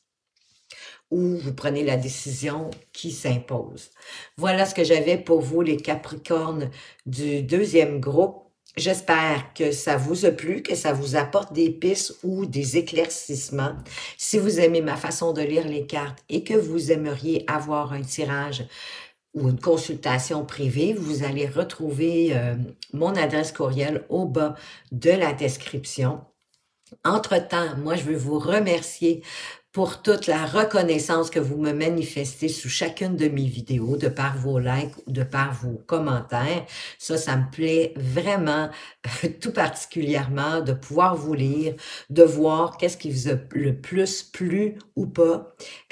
ou vous prenez la décision qui s'impose. Voilà ce que j'avais pour vous, les Capricornes du deuxième groupe. J'espère que ça vous a plu, que ça vous apporte des pistes ou des éclaircissements. Si vous aimez ma façon de lire les cartes et que vous aimeriez avoir un tirage ou une consultation privée, vous allez retrouver mon adresse courriel au bas de la description. Entre-temps, moi, je veux vous remercier pour toute la reconnaissance que vous me manifestez sous chacune de mes vidéos, de par vos likes ou de par vos commentaires. Ça me plaît vraiment tout particulièrement de pouvoir vous lire, de voir qu'est-ce qui vous a le plus plu ou pas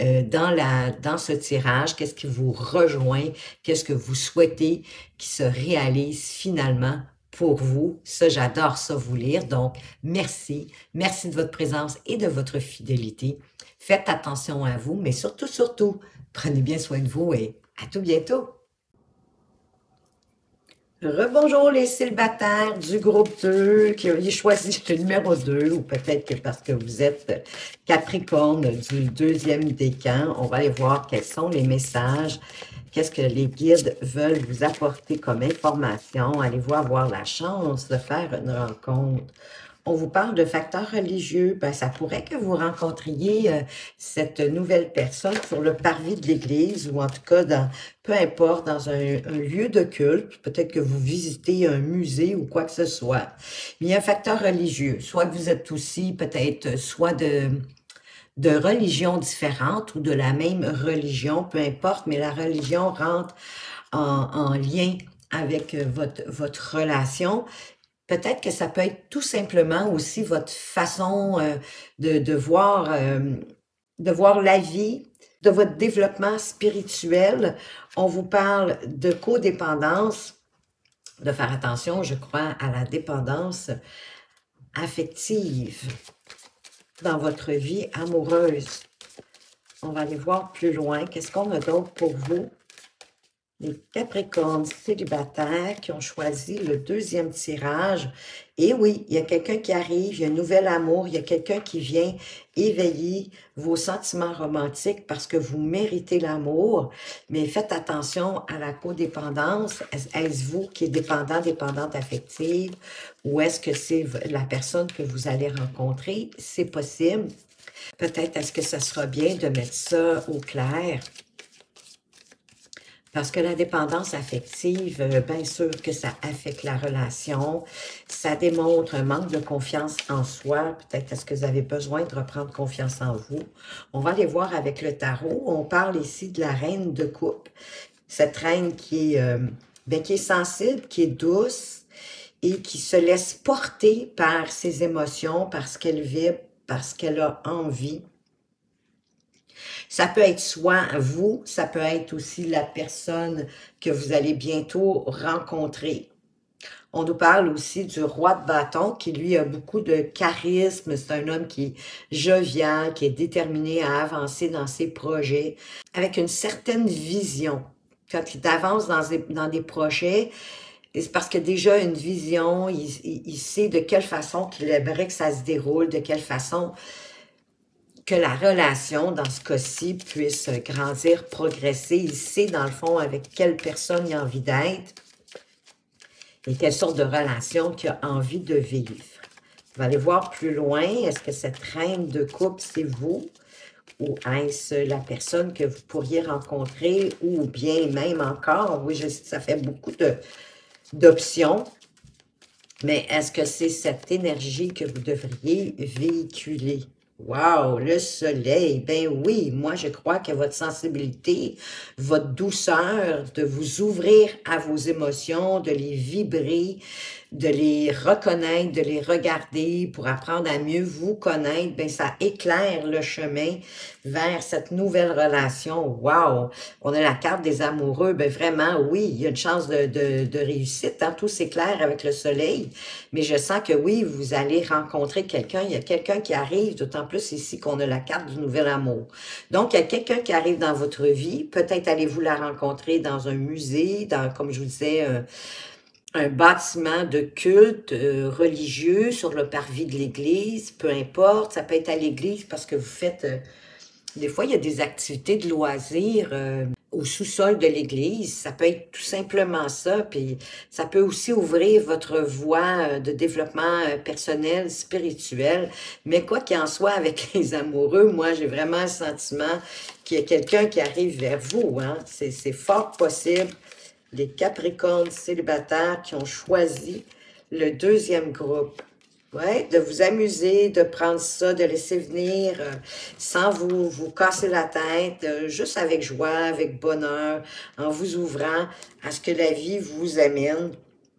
dans ce tirage, qu'est-ce qui vous rejoint, qu'est-ce que vous souhaitez qui se réalise finalement pour vous. Ça, j'adore ça vous lire. Donc, merci. Merci de votre présence et de votre fidélité. Faites attention à vous, mais surtout, surtout, prenez bien soin de vous et à tout bientôt. Rebonjour les célibataires du groupe 2 qui ont choisi le numéro 2 ou peut-être que parce que vous êtes Capricorne du deuxième décan. On va aller voir quels sont les messages. Qu'est-ce que les guides veulent vous apporter comme information? Allez-vous avoir la chance de faire une rencontre? On vous parle de facteurs religieux. Ben, ça pourrait que vous rencontriez cette nouvelle personne sur le parvis de l'église ou en tout cas, peu importe, dans un lieu de culte. Peut-être que vous visitez un musée ou quoi que ce soit. Mais il y a un facteur religieux. Soit que vous êtes aussi peut-être soit de religions différentes ou de la même religion, peu importe, mais la religion rentre en lien avec votre relation. Peut-être que ça peut être tout simplement aussi votre façon de voir la vie, de votre développement spirituel. On vous parle de codépendance, de faire attention, je crois, à la dépendance affective dans votre vie amoureuse. On va aller voir plus loin. Qu'est-ce qu'on a d'autre pour vous? Les Capricornes célibataires qui ont choisi le deuxième tirage. Et oui, il y a quelqu'un qui arrive, il y a un nouvel amour, il y a quelqu'un qui vient éveiller vos sentiments romantiques parce que vous méritez l'amour. Mais faites attention à la codépendance. Est-ce vous qui êtes dépendant, dépendante affective ou est-ce que c'est la personne que vous allez rencontrer? C'est possible. Peut-être est-ce que ça sera bien de mettre ça au clair. Parce que la dépendance affective, bien sûr que ça affecte la relation. Ça démontre un manque de confiance en soi. Peut-être est-ce que vous avez besoin de reprendre confiance en vous. On va aller voir avec le tarot. On parle ici de la reine de coupe. Cette reine qui est sensible, qui est douce et qui se laisse porter par ses émotions, parce qu'elle vibre, parce qu'elle a envie. Ça peut être soit vous, ça peut être aussi la personne que vous allez bientôt rencontrer. On nous parle aussi du roi de bâton qui, lui, a beaucoup de charisme. C'est un homme qui est jovial, qui est déterminé à avancer dans ses projets avec une certaine vision. Quand il avance dans des projets, c'est parce qu'il a déjà une vision, il sait de quelle façon qu'il aimerait que ça se déroule, de quelle façon que la relation, dans ce cas-ci, puisse grandir, progresser. Il sait, dans le fond, avec quelle personne il a envie d'être et quelle sorte de relation qu'il a envie de vivre. On va aller voir plus loin. Est-ce que cette reine de coupe, c'est vous? Ou est-ce la personne que vous pourriez rencontrer? Ou bien même encore, oui, je sais que ça fait beaucoup d'options, mais est-ce que c'est cette énergie que vous devriez véhiculer? Wow, le soleil, ben oui, moi je crois que votre sensibilité, votre douceur, de vous ouvrir à vos émotions, de les vibrer, de les reconnaître, de les regarder pour apprendre à mieux vous connaître, ben ça éclaire le chemin vers cette nouvelle relation. Wow! On a la carte des amoureux, ben vraiment, oui, il y a une chance de réussite, hein? Tout s'éclaire avec le soleil, mais je sens que oui, vous allez rencontrer quelqu'un, il y a quelqu'un qui arrive, d'autant plus ici qu'on a la carte du nouvel amour. Donc, il y a quelqu'un qui arrive dans votre vie, peut-être allez-vous la rencontrer dans un musée, comme je vous disais, un bâtiment de culte religieux sur le parvis de l'église, peu importe, ça peut être à l'église parce que vous faites, des fois il y a des activités de loisirs au sous-sol de l'église, ça peut être tout simplement ça, puis ça peut aussi ouvrir votre voie de développement personnel, spirituel, mais quoi qu'il en soit avec les amoureux, moi j'ai vraiment le sentiment qu'il y a quelqu'un qui arrive vers vous, hein? C'est fort possible. Les Capricornes célibataires qui ont choisi le deuxième groupe. Ouais, de vous amuser, de prendre ça, de laisser venir sans vous casser la tête, juste avec joie, avec bonheur, en vous ouvrant à ce que la vie vous amène.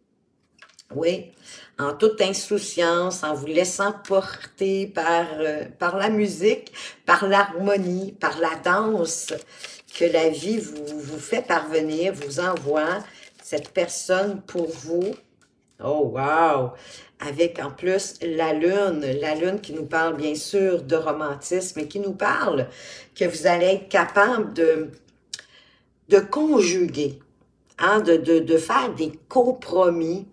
Oui, en toute insouciance, en vous laissant porter par la musique, par l'harmonie, par la danse, que la vie vous fait parvenir, vous envoie cette personne pour vous. Oh, wow! Avec en plus la lune qui nous parle bien sûr de romantisme et qui nous parle que vous allez être capable de conjuguer, hein, de faire des compromis,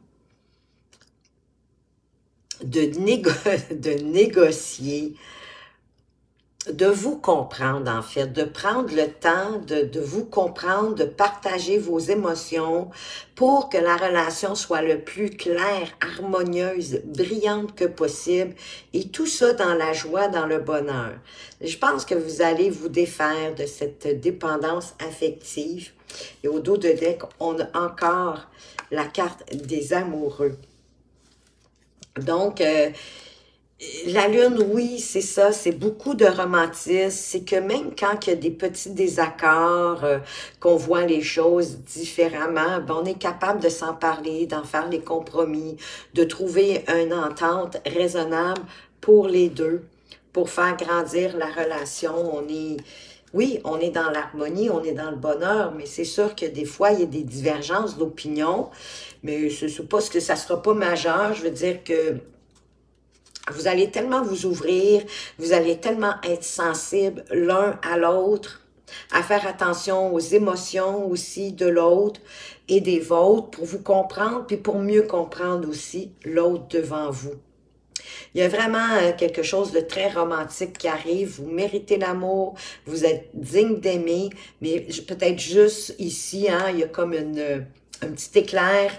de négocier, de vous comprendre en fait, de prendre le temps de vous comprendre, de partager vos émotions pour que la relation soit le plus claire, harmonieuse, brillante que possible et tout ça dans la joie, dans le bonheur. Je pense que vous allez vous défaire de cette dépendance affective et au dos de deck, on a encore la carte des amoureux. Donc, la lune, oui, c'est ça, c'est beaucoup de romantisme, c'est que même quand il y a des petits désaccords, qu'on voit les choses différemment, ben on est capable de s'en parler, d'en faire les compromis, de trouver une entente raisonnable pour les deux, pour faire grandir la relation. Oui, on est dans l'harmonie, on est dans le bonheur, mais c'est sûr que des fois, il y a des divergences d'opinion, mais je ne sais pas que ça ne sera pas majeur, je veux dire que vous allez tellement vous ouvrir, vous allez tellement être sensible l'un à l'autre, à faire attention aux émotions aussi de l'autre et des vôtres pour vous comprendre, puis pour mieux comprendre aussi l'autre devant vous. Il y a vraiment quelque chose de très romantique qui arrive, vous méritez l'amour, vous êtes digne d'aimer, mais peut-être juste ici, hein, il y a comme un petit éclair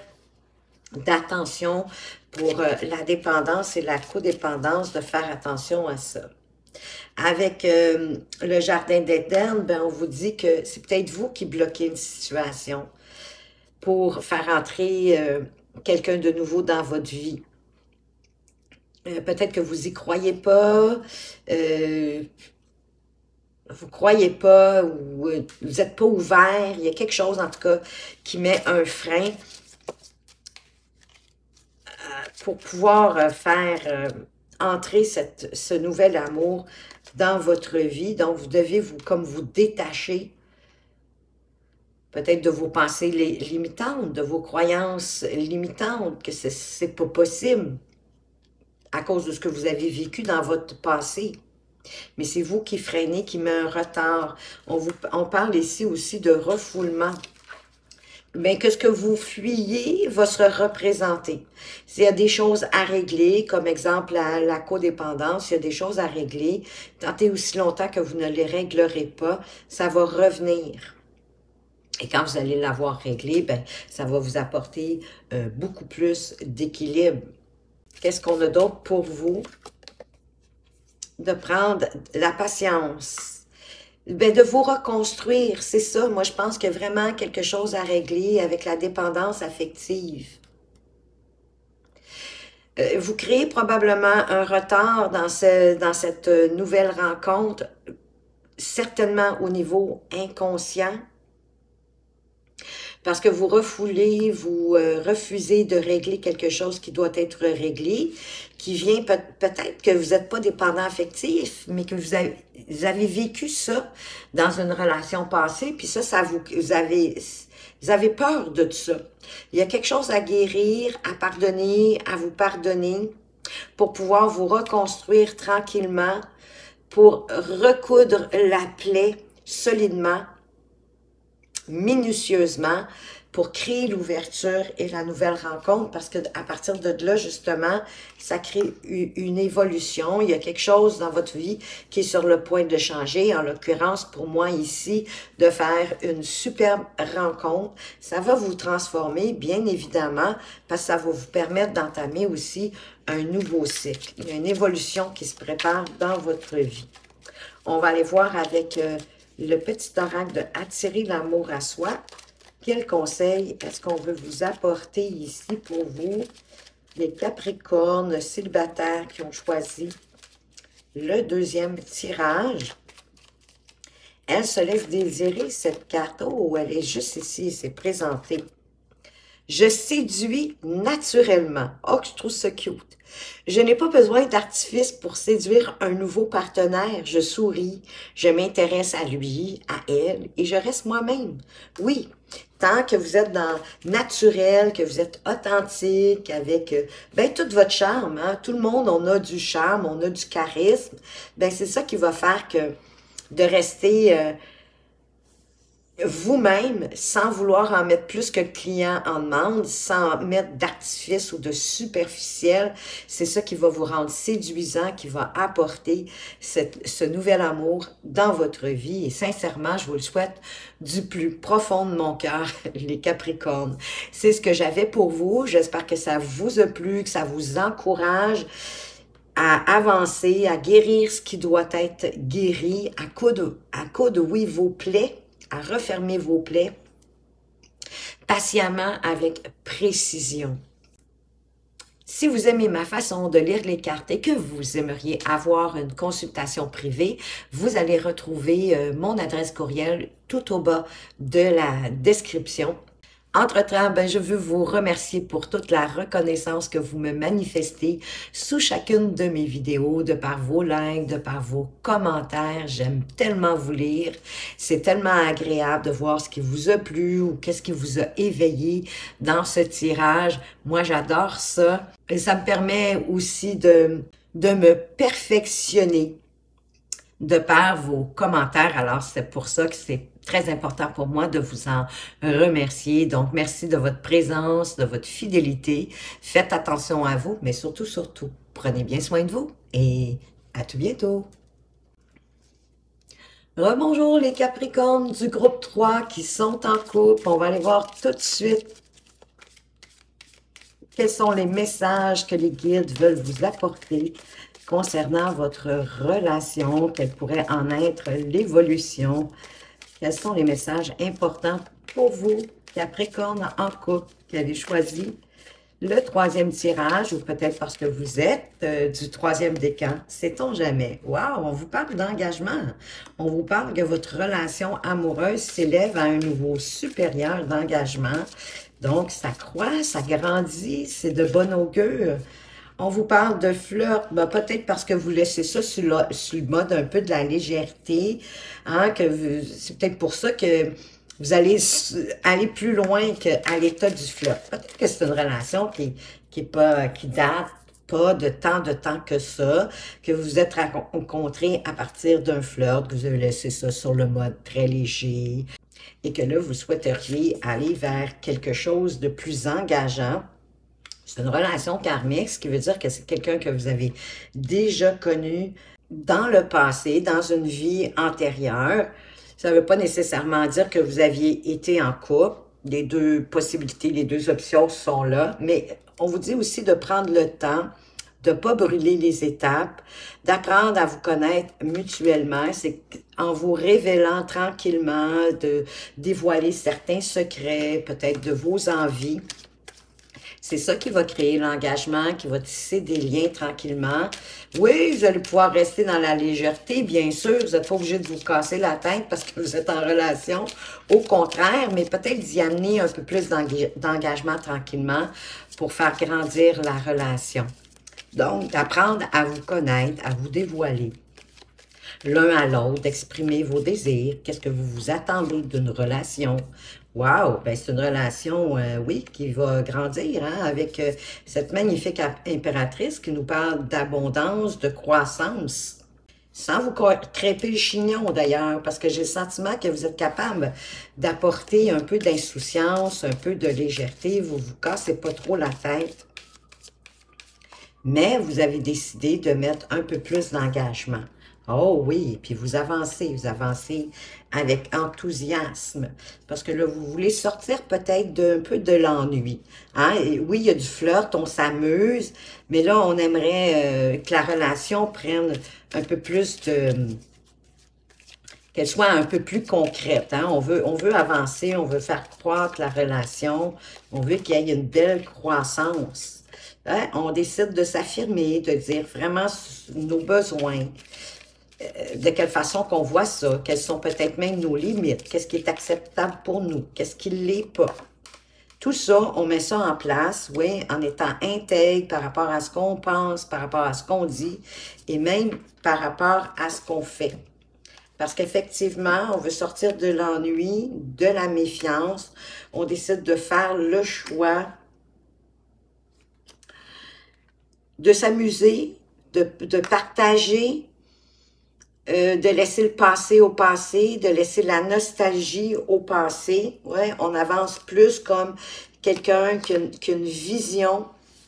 d'attention pour la dépendance et la codépendance, de faire attention à ça. Avec le jardin d'Éden, ben, on vous dit que c'est peut-être vous qui bloquez une situation pour faire entrer quelqu'un de nouveau dans votre vie. Peut-être que vous y croyez pas, vous croyez pas, ou vous n'êtes pas ouvert. Il y a quelque chose, en tout cas, qui met un frein pour pouvoir faire entrer ce nouvel amour dans votre vie. Donc, vous devez comme vous détacher peut-être de vos pensées limitantes, de vos croyances limitantes, que c'est pas possible à cause de ce que vous avez vécu dans votre passé. Mais c'est vous qui freinez, qui met un retard. On parle ici aussi de refoulement. Bien, que ce que vous fuyez va se représenter. S'il y a des choses à régler, comme exemple la codépendance, il y a des choses à régler, tant et aussi longtemps que vous ne les réglerez pas, ça va revenir. Et quand vous allez l'avoir réglé, ben, ça va vous apporter beaucoup plus d'équilibre. Qu'est-ce qu'on a d'autre pour vous? De prendre la patience. Ben, de vous reconstruire, c'est ça. Moi, je pense qu'il y a vraiment quelque chose à régler avec la dépendance affective. Vous créez probablement un retard dans cette nouvelle rencontre, certainement au niveau inconscient, parce que vous refoulez, vous refusez de régler quelque chose qui doit être réglé, qui vient peut-être que vous n'êtes pas dépendant affectif, mais que vous avez vécu ça dans une relation passée, puis ça vous avez peur de ça. Il y a quelque chose à guérir, à pardonner, à vous pardonner, pour pouvoir vous reconstruire tranquillement, pour recoudre la plaie solidement, minutieusement, pour créer l'ouverture et la nouvelle rencontre, parce que à partir de là, justement, ça crée une évolution. Il y a quelque chose dans votre vie qui est sur le point de changer. En l'occurrence, pour moi ici, de faire une superbe rencontre. Ça va vous transformer, bien évidemment, parce que ça va vous permettre d'entamer aussi un nouveau cycle. Il y a une évolution qui se prépare dans votre vie. On va aller voir avec le petit oracle de attirer l'amour à soi. Quel conseil est-ce qu'on veut vous apporter ici pour vous, les Capricornes célibataires qui ont choisi le deuxième tirage? Elle se laisse désirer, cette carte. Oh, elle est juste ici, c'est présenté. Je séduis naturellement. Oh, je trouve ça cute. Je n'ai pas besoin d'artifice pour séduire un nouveau partenaire. Je souris, je m'intéresse à lui, à elle, et je reste moi-même. Oui, tant que vous êtes dans naturel, que vous êtes authentique, avec ben, tout votre charme. Hein? Tout le monde, on a du charme, on a du charisme. Ben, c'est ça qui va faire que de rester vous-même, sans vouloir en mettre plus que le client en demande, sans mettre d'artifice ou de superficiel, c'est ça qui va vous rendre séduisant, qui va apporter ce nouvel amour dans votre vie. Et sincèrement, je vous le souhaite du plus profond de mon cœur, les Capricornes. C'est ce que j'avais pour vous. J'espère que ça vous a plu, que ça vous encourage à avancer, à guérir ce qui doit être guéri, à coudre, oui, vos plaies, à refermer vos plaies patiemment avec précision. Si vous aimez ma façon de lire les cartes et que vous aimeriez avoir une consultation privée, vous allez retrouver mon adresse courriel tout au bas de la description. Entre-temps, ben, je veux vous remercier pour toute la reconnaissance que vous me manifestez sous chacune de mes vidéos, de par vos likes, de par vos commentaires. J'aime tellement vous lire. C'est tellement agréable de voir ce qui vous a plu ou qu'est-ce qui vous a éveillé dans ce tirage. Moi, j'adore ça. Et ça me permet aussi de me perfectionner de par vos commentaires. Alors, c'est pour ça que c'est très important pour moi de vous en remercier. Donc, merci de votre présence, de votre fidélité. Faites attention à vous, mais surtout, prenez bien soin de vous et à tout bientôt. Rebonjour les Capricornes du groupe 3 qui sont en couple. On va aller voir tout de suite quels sont les messages que les guides veulent vous apporter concernant votre relation, quelle pourrait en être l'évolution. Quels sont les messages importants pour vous, Capricorne en couple, qui avez choisi le troisième tirage, ou peut-être parce que vous êtes du troisième décan, sait-on jamais. Wow, on vous parle d'engagement. On vous parle que votre relation amoureuse s'élève à un niveau supérieur d'engagement. Donc, ça croît, ça grandit, c'est de bon augure. On vous parle de flirt, ben, peut-être parce que vous laissez ça sur le mode un peu de la légèreté, hein, c'est peut-être pour ça que vous allez aller plus loin qu'à l'état du flirt. Peut-être que c'est une relation qui date pas de tant que ça, que vous êtes rencontrés à partir d'un flirt, que vous avez laissé ça sur le mode très léger, et que là, vous souhaiteriez aller vers quelque chose de plus engageant. C'est une relation karmique, ce qui veut dire que c'est quelqu'un que vous avez déjà connu dans le passé, dans une vie antérieure. Ça ne veut pas nécessairement dire que vous aviez été en couple. Les deux possibilités, les deux options sont là. Mais on vous dit aussi de prendre le temps, de ne pas brûler les étapes, d'apprendre à vous connaître mutuellement. C'est en vous révélant tranquillement, de dévoiler certains secrets, peut-être de vos envies. C'est ça qui va créer l'engagement, qui va tisser des liens tranquillement. Oui, vous allez pouvoir rester dans la légèreté, bien sûr. Vous n'êtes pas obligé de vous casser la tête parce que vous êtes en relation. Au contraire, mais peut-être d'y amener un peu plus d'engagement tranquillement pour faire grandir la relation. Donc, d'apprendre à vous connaître, à vous dévoiler l'un à l'autre, d'exprimer vos désirs. Qu'est-ce que vous vous attendez d'une relation? Wow! Ben c'est une relation, oui, qui va grandir, hein, avec cette magnifique impératrice qui nous parle d'abondance, de croissance. Sans vous crêper le chignon, d'ailleurs, parce que j'ai le sentiment que vous êtes capable d'apporter un peu d'insouciance, un peu de légèreté. Vous vous cassez pas trop la tête. Mais vous avez décidé de mettre un peu plus d'engagement. Oh oui, puis vous avancez avec enthousiasme. Parce que là, vous voulez sortir peut-être d'un peu de l'ennui. Hein? Et oui, il y a du flirt, on s'amuse, mais là, on aimerait que la relation prenne un peu plus de... qu'elle soit un peu plus concrète. Hein? On veut avancer, on veut faire croître la relation, on veut qu'il y ait une belle croissance. Hein? On décide de s'affirmer, de dire vraiment nos besoins. De quelle façon qu'on voit ça, quelles sont peut-être même nos limites, qu'est-ce qui est acceptable pour nous, qu'est-ce qui ne l'est pas. Tout ça, on met ça en place, oui, en étant intègre par rapport à ce qu'on pense, par rapport à ce qu'on dit, et même par rapport à ce qu'on fait. Parce qu'effectivement, on veut sortir de l'ennui, de la méfiance, on décide de faire le choix de s'amuser, de partager, de laisser le passé au passé, de laisser la nostalgie au passé. Ouais, on avance plus comme quelqu'un qui a une vision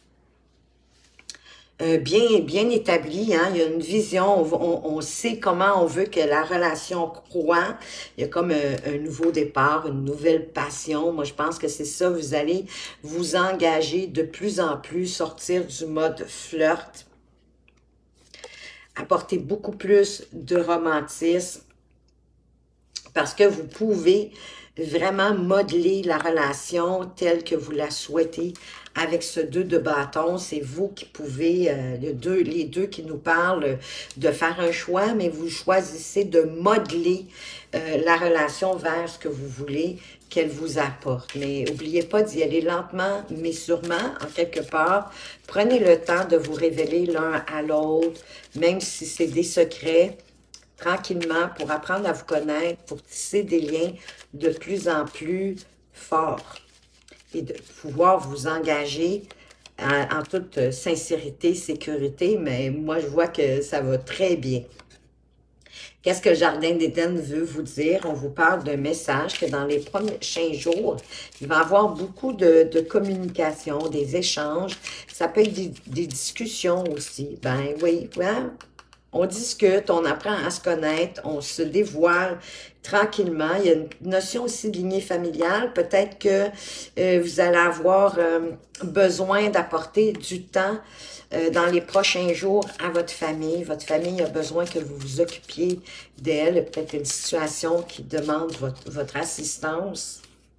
bien établie. Hein? Il y a une vision, on sait comment on veut que la relation croît. Il y a comme un nouveau départ, une nouvelle passion. Moi, je pense que c'est ça. Vous allez vous engager de plus en plus, sortir du mode flirt, apporter beaucoup plus de romantisme parce que vous pouvez vraiment modeler la relation telle que vous la souhaitez avec ce 2 de bâton. C'est vous qui pouvez, les deux qui nous parlent de faire un choix, mais vous choisissez de modeler la relation vers ce que vous voulez qu'elle vous apporte. Mais n'oubliez pas d'y aller lentement, mais sûrement, en quelque part. Prenez le temps de vous révéler l'un à l'autre, même si c'est des secrets, tranquillement, pour apprendre à vous connaître, pour tisser des liens de plus en plus forts et de pouvoir vous engager en toute sincérité, sécurité. Mais moi, je vois que ça va très bien. Qu'est-ce que le Jardin d'Éden veut vous dire? On vous parle d'un message que dans les prochains jours, il va y avoir beaucoup de communication, des échanges. Ça peut être des discussions aussi. Ben oui, ouais. on discute, on apprend à se connaître, on se dévoile tranquillement. Il y a une notion aussi de lignée familiale. Peut-être que vous allez avoir besoin d'apporter du temps dans les prochains jours à votre famille. Votre famille a besoin que vous vous occupiez d'elle. Peut-être une situation qui demande votre assistance.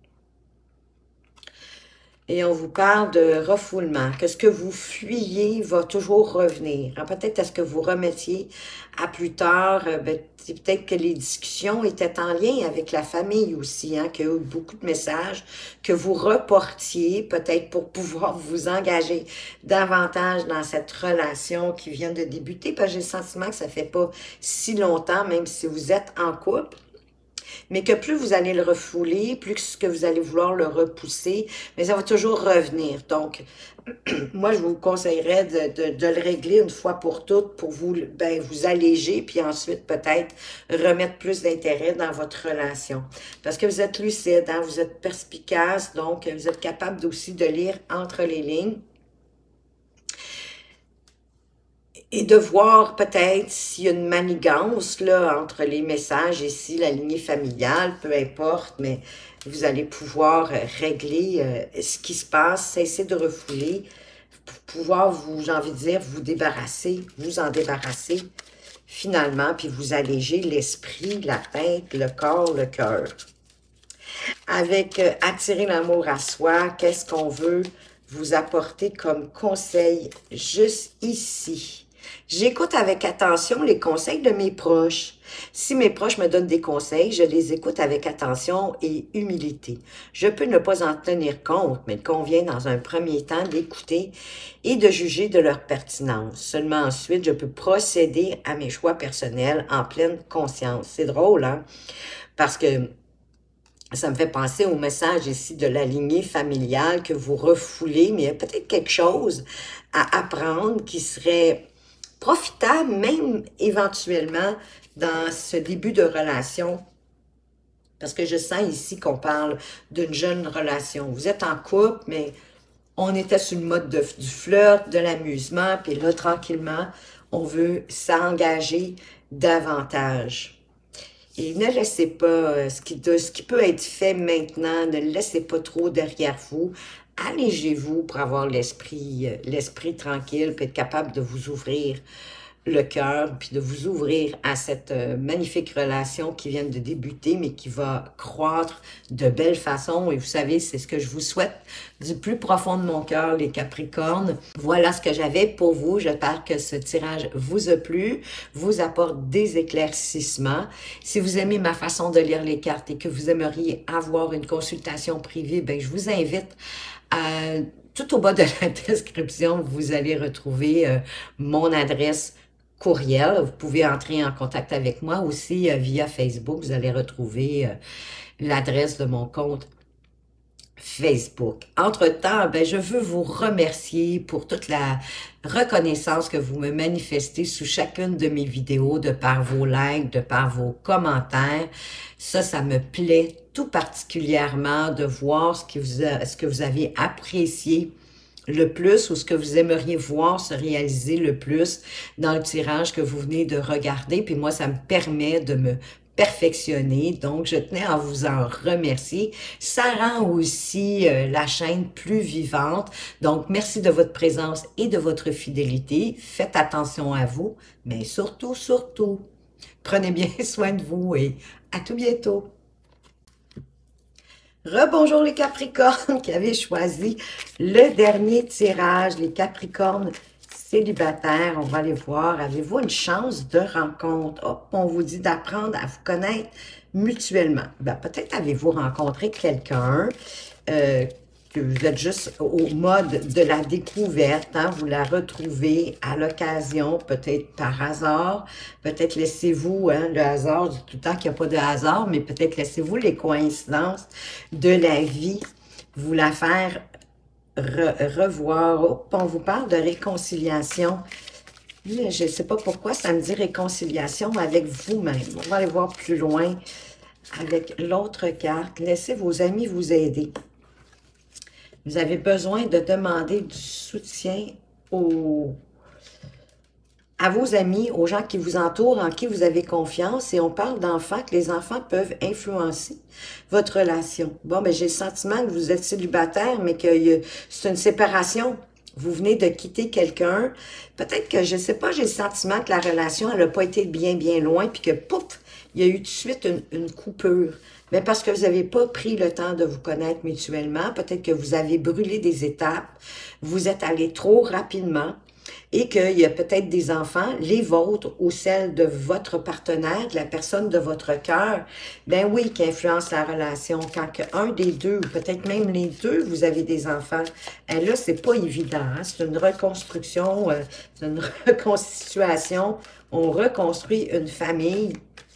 Et on vous parle de refoulement, que ce que vous fuyez va toujours revenir. Peut-être est-ce que vous remettiez à plus tard, peut-être que les discussions étaient en lien avec la famille aussi, hein, qu'il y a eu beaucoup de messages, que vous reportiez peut-être pour pouvoir vous engager davantage dans cette relation qui vient de débuter, parce que j'ai le sentiment que ça fait pas si longtemps, même si vous êtes en couple. Mais que plus vous allez le refouler, plus que vous allez vouloir le repousser, mais ça va toujours revenir. Donc, moi, je vous conseillerais de le régler une fois pour toutes pour vous, vous alléger, puis ensuite peut-être remettre plus d'intérêt dans votre relation. Parce que vous êtes lucide, hein, vous êtes perspicace, donc vous êtes capable aussi de lire entre les lignes. Et de voir peut-être s'il y a une manigance là, entre les messages ici, la lignée familiale, peu importe, mais vous allez pouvoir régler ce qui se passe, cesser de refouler, pour pouvoir vous, j'ai envie de dire, vous débarrasser, vous en débarrasser finalement, puis vous alléger l'esprit, la tête, le corps, le cœur. Avec attirer l'amour à soi, qu'est-ce qu'on veut vous apporter comme conseil juste ici? J'écoute avec attention les conseils de mes proches. Si mes proches me donnent des conseils, je les écoute avec attention et humilité. Je peux ne pas en tenir compte, mais il convient dans un premier temps d'écouter et de juger de leur pertinence. Seulement ensuite, je peux procéder à mes choix personnels en pleine conscience. C'est drôle, hein? Parce que ça me fait penser au message ici de la lignée familiale que vous refoulez, mais il y a peut-être quelque chose à apprendre qui serait profitable, même éventuellement, dans ce début de relation. Parce que je sens ici qu'on parle d'une jeune relation. Vous êtes en couple, mais on était sur le mode du flirt, de l'amusement, puis là, tranquillement, on veut s'engager davantage. Et ne laissez pas ce qui peut être fait maintenant, ne le laissez pas trop derrière vous. Allégez-vous pour avoir l'esprit tranquille, puis être capable de vous ouvrir le cœur, puis de vous ouvrir à cette magnifique relation qui vient de débuter, mais qui va croître de belle façon. Et vous savez, c'est ce que je vous souhaite du plus profond de mon cœur, les Capricornes. Voilà ce que j'avais pour vous. J'espère que ce tirage vous a plu, vous apporte des éclaircissements. Si vous aimez ma façon de lire les cartes et que vous aimeriez avoir une consultation privée, je vous invite à... Tout au bas de la description, vous allez retrouver mon adresse courriel. Vous pouvez entrer en contact avec moi aussi via Facebook. Vous allez retrouver l'adresse de mon compte Facebook. Entre-temps, je veux vous remercier pour toute la reconnaissance que vous me manifestez sous chacune de mes vidéos, de par vos likes, de par vos commentaires. Ça me plaît tout particulièrement de voir ce que vous avez apprécié le plus ou ce que vous aimeriez voir se réaliser le plus dans le tirage que vous venez de regarder. Puis moi, ça me permet de me perfectionner. Donc, je tenais à vous en remercier. Ça rend aussi la chaîne plus vivante. Donc, merci de votre présence et de votre fidélité. Faites attention à vous, mais surtout, prenez bien soin de vous et à tout bientôt. Rebonjour les Capricornes qui avaient choisi le dernier tirage, les Capricornes célibataires. On va aller voir, avez-vous une chance de rencontre? Hop, on vous dit d'apprendre à vous connaître mutuellement. Peut-être avez-vous rencontré quelqu'un que vous êtes juste au mode de la découverte, hein, vous la retrouvez à l'occasion, peut-être par hasard, peut-être laissez-vous, hein, le hasard, je dis tout le temps qu'il n'y a pas de hasard, mais peut-être laissez-vous les coïncidences de la vie vous la faire revoir. Oh, on vous parle de réconciliation. Je ne sais pas pourquoi ça me dit réconciliation avec vous-même. On va aller voir plus loin avec l'autre carte. Laissez vos amis vous aider. Vous avez besoin de demander du soutien aux à vos amis, aux gens qui vous entourent, en qui vous avez confiance, et on parle d'enfants, que les enfants peuvent influencer votre relation. Bon, ben j'ai le sentiment que vous êtes célibataire, mais que c'est une séparation. Vous venez de quitter quelqu'un. Peut-être que, je sais pas, j'ai le sentiment que la relation, elle n'a pas été bien, bien loin, puis que, pouf, il y a eu tout de suite une coupure. Mais parce que vous n'avez pas pris le temps de vous connaître mutuellement, peut-être que vous avez brûlé des étapes, vous êtes allé trop rapidement, et qu'il y a peut-être des enfants, les vôtres ou celles de votre partenaire, de la personne de votre cœur, ben oui, qui influence la relation. Quand un des deux, ou peut-être même les deux, vous avez des enfants, là, c'est pas évident. Hein? C'est une reconstruction, c'est une reconstitution. On reconstruit une famille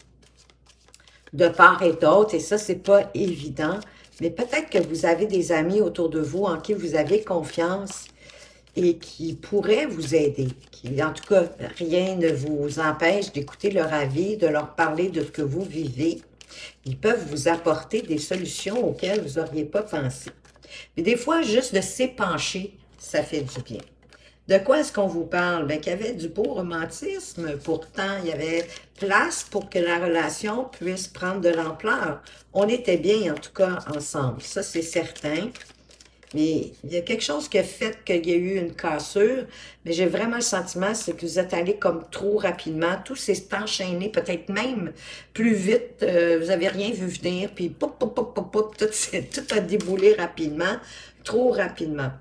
de part et d'autre, et ça, c'est pas évident. Mais peut-être que vous avez des amis autour de vous en qui vous avez confiance et qui pourraient vous aider. Qui, en tout cas, rien ne vous empêche d'écouter leur avis, de leur parler de ce que vous vivez. Ils peuvent vous apporter des solutions auxquelles vous n'auriez pas pensé. Mais des fois, juste de s'épancher, ça fait du bien. De quoi est-ce qu'on vous parle? Bien, qu'il y avait du beau romantisme. Pourtant, il y avait place pour que la relation puisse prendre de l'ampleur. On était bien, en tout cas, ensemble. Ça, c'est certain. Mais il y a quelque chose qui a fait qu'il y a eu une cassure, mais j'ai vraiment le sentiment, c'est que vous êtes allé comme trop rapidement, tout s'est enchaîné, peut-être même plus vite, vous n'avez rien vu venir, puis pop, pop, pop, pop, pop, tout a déboulé rapidement, trop rapidement.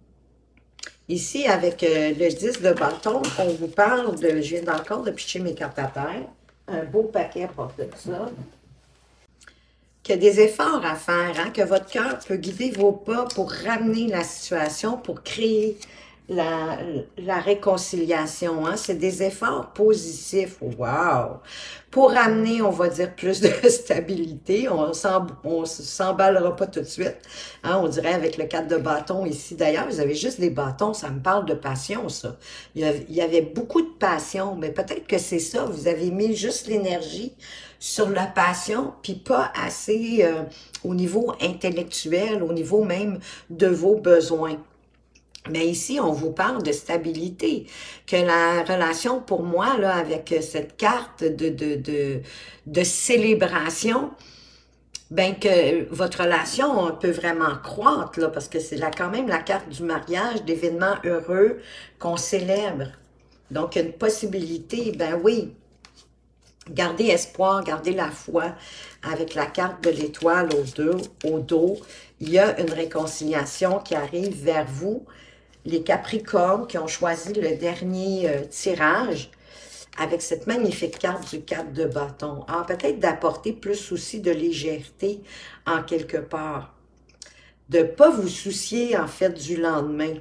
Ici, avec le 10 de bâton, on vous parle de, je viens encore de pitcher mes cartes à terre, un beau paquet porte de ça, qu'il y a des efforts à faire, hein, que votre cœur peut guider vos pas pour ramener la situation, pour créer la réconciliation. Hein. C'est des efforts positifs. Wow! Pour ramener, on va dire, plus de stabilité. On ne s'emballera pas tout de suite. Hein, on dirait avec le 4 de bâton ici. D'ailleurs, vous avez juste des bâtons. Ça me parle de passion, ça. Il y avait beaucoup de passion, mais peut-être que c'est ça. Vous avez mis juste l'énergie sur la passion, puis pas assez au niveau intellectuel, au niveau même de vos besoins. Mais ici, on vous parle de stabilité, que la relation, pour moi, là, avec cette carte de célébration, ben que votre relation peut vraiment croître, là, parce que c'est là quand même la carte du mariage, d'événements heureux qu'on célèbre. Donc, une possibilité, ben oui, gardez espoir, gardez la foi avec la carte de l'étoile au dos. Il y a une réconciliation qui arrive vers vous. Les Capricornes qui ont choisi le dernier tirage avec cette magnifique carte du 4 de bâton. Ah, peut-être d'apporter plus aussi de légèreté en quelque part. De ne pas vous soucier en fait du lendemain.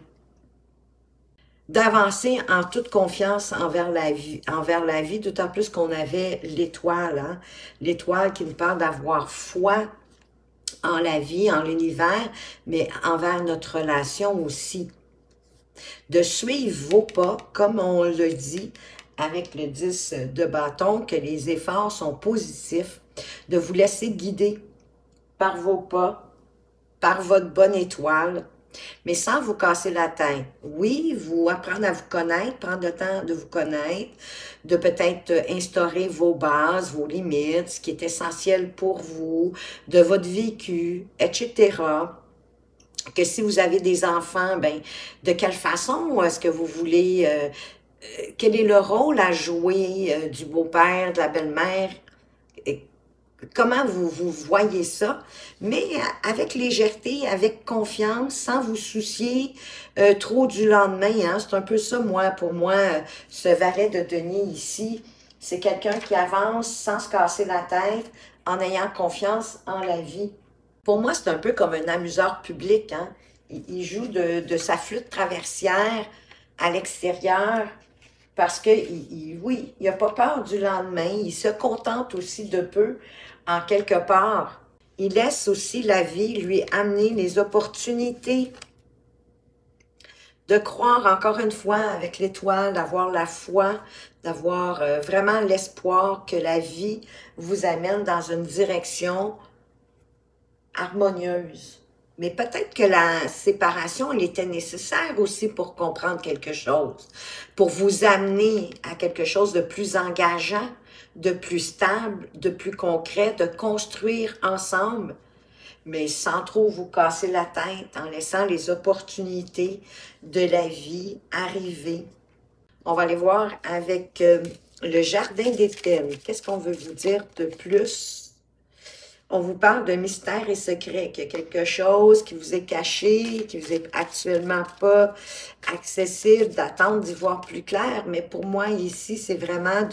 D'avancer en toute confiance envers la vie, d'autant plus qu'on avait l'étoile, hein? L'étoile qui nous parle d'avoir foi en la vie, en l'univers, mais envers notre relation aussi. De suivre vos pas, comme on le dit avec le 10 de bâton, que les efforts sont positifs, de vous laisser guider par vos pas, par votre bonne étoile, mais sans vous casser la tête. Oui, vous apprendre à vous connaître, prendre le temps de vous connaître, de peut-être instaurer vos bases, vos limites, ce qui est essentiel pour vous, de votre vécu, etc., que si vous avez des enfants, ben de quelle façon est-ce que vous voulez, quel est le rôle à jouer du beau-père, de la belle-mère, comment vous voyez ça, mais avec légèreté, avec confiance, sans vous soucier trop du lendemain. Hein? C'est un peu ça, moi, pour moi, ce valet de Denis ici, c'est quelqu'un qui avance sans se casser la tête, en ayant confiance en la vie. Pour moi, c'est un peu comme un amuseur public. Hein? Il joue de sa flûte traversière à l'extérieur parce que, oui, il n'a pas peur du lendemain. Il se contente aussi de peu en quelque part. Il laisse aussi la vie lui amener les opportunités de croire encore une fois avec l'étoile, d'avoir la foi, d'avoir vraiment l'espoir que la vie vous amène dans une direction harmonieuse. Mais peut-être que la séparation, elle était nécessaire aussi pour comprendre quelque chose, pour vous amener à quelque chose de plus engageant, de plus stable, de plus concret, de construire ensemble, mais sans trop vous casser la tête, en laissant les opportunités de la vie arriver. On va aller voir avec le jardin d'Éden. Qu'est-ce qu'on veut vous dire de plus? On vous parle de mystère et secret, qu'il y a quelque chose qui vous est caché, qui vous est actuellement pas accessible, d'attendre d'y voir plus clair. Mais pour moi, ici, c'est vraiment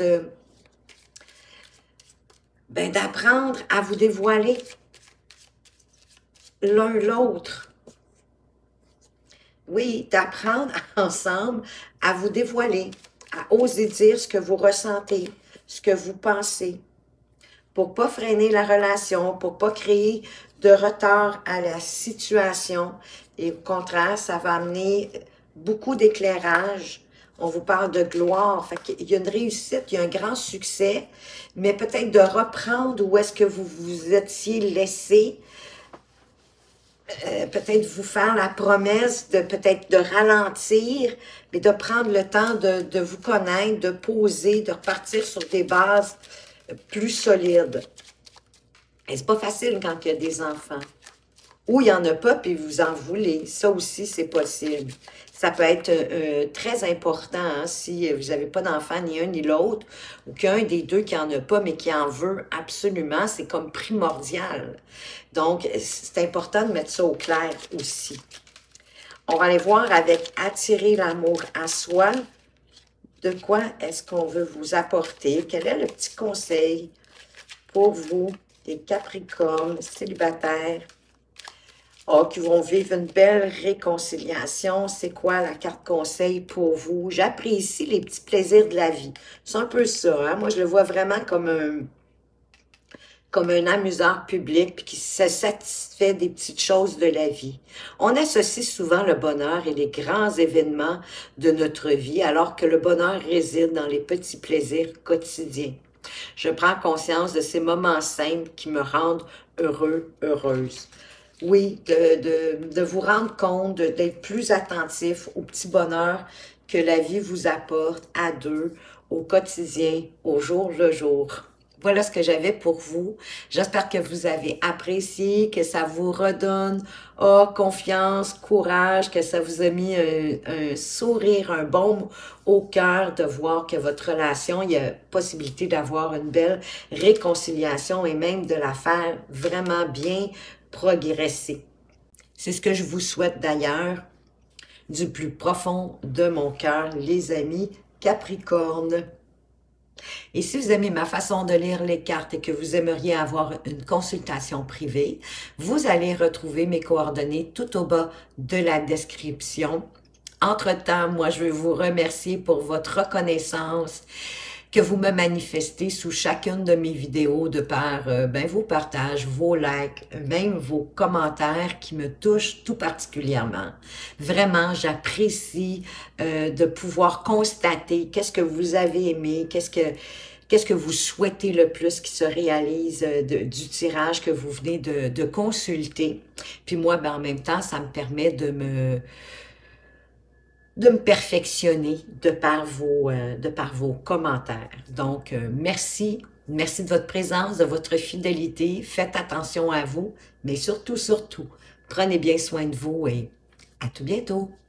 d'apprendre à vous dévoiler l'un l'autre. Oui, d'apprendre ensemble à vous dévoiler, à oser dire ce que vous ressentez, ce que vous pensez, pour ne pas freiner la relation, pour ne pas créer de retard à la situation. Et au contraire, ça va amener beaucoup d'éclairage. On vous parle de gloire. Fait qu'il y a une réussite, il y a un grand succès, mais peut-être de reprendre où est-ce que vous vous étiez laissé. Peut-être vous faire la promesse de peut-être de ralentir, mais de prendre le temps de vous connaître, de poser, de repartir sur des bases plus solides. Et c'est pas facile quand il y a des enfants. Ou il n'y en a pas, puis vous en voulez. Ça aussi, c'est possible. Ça peut être très important hein, si vous n'avez pas d'enfant, ni un ni l'autre, ou qu'un des deux qui n'en a pas, mais qui en veut absolument. C'est comme primordial. Donc, c'est important de mettre ça au clair aussi. On va aller voir avec attirer l'amour à soi. De quoi est-ce qu'on veut vous apporter? Quel est le petit conseil pour vous, les Capricornes, célibataires, qui vont vivre une belle réconciliation? C'est quoi la carte conseil pour vous? J'apprécie les petits plaisirs de la vie. C'est un peu ça. Hein? Moi, je le vois vraiment comme un amuseur public puis qui se satisfait des petites choses de la vie. On associe souvent le bonheur et les grands événements de notre vie, alors que le bonheur réside dans les petits plaisirs quotidiens. Je prends conscience de ces moments simples qui me rendent heureux, heureuse. Oui, de vous rendre compte, d'être plus attentif au petit bonheur que la vie vous apporte à deux, au quotidien, au jour le jour. Voilà ce que j'avais pour vous. J'espère que vous avez apprécié, que ça vous redonne confiance, courage, que ça vous a mis un sourire, un baume au cœur de voir que votre relation, il y a possibilité d'avoir une belle réconciliation et même de la faire vraiment bien progresser. C'est ce que je vous souhaite d'ailleurs du plus profond de mon cœur, les amis Capricorne. Et si vous aimez ma façon de lire les cartes et que vous aimeriez avoir une consultation privée, vous allez retrouver mes coordonnées tout au bas de la description. Entre-temps, moi, je veux vous remercier pour votre reconnaissance que vous me manifestez sous chacune de mes vidéos de par vos partages, vos likes, même vos commentaires qui me touchent tout particulièrement. Vraiment, j'apprécie de pouvoir constater qu'est-ce que vous avez aimé, qu'est-ce que vous souhaitez le plus qui se réalise du tirage que vous venez de consulter. Puis moi, en même temps, ça me permet de me perfectionner de par vos commentaires. Donc, merci de votre présence, de votre fidélité. Faites attention à vous, mais surtout, prenez bien soin de vous et à tout bientôt.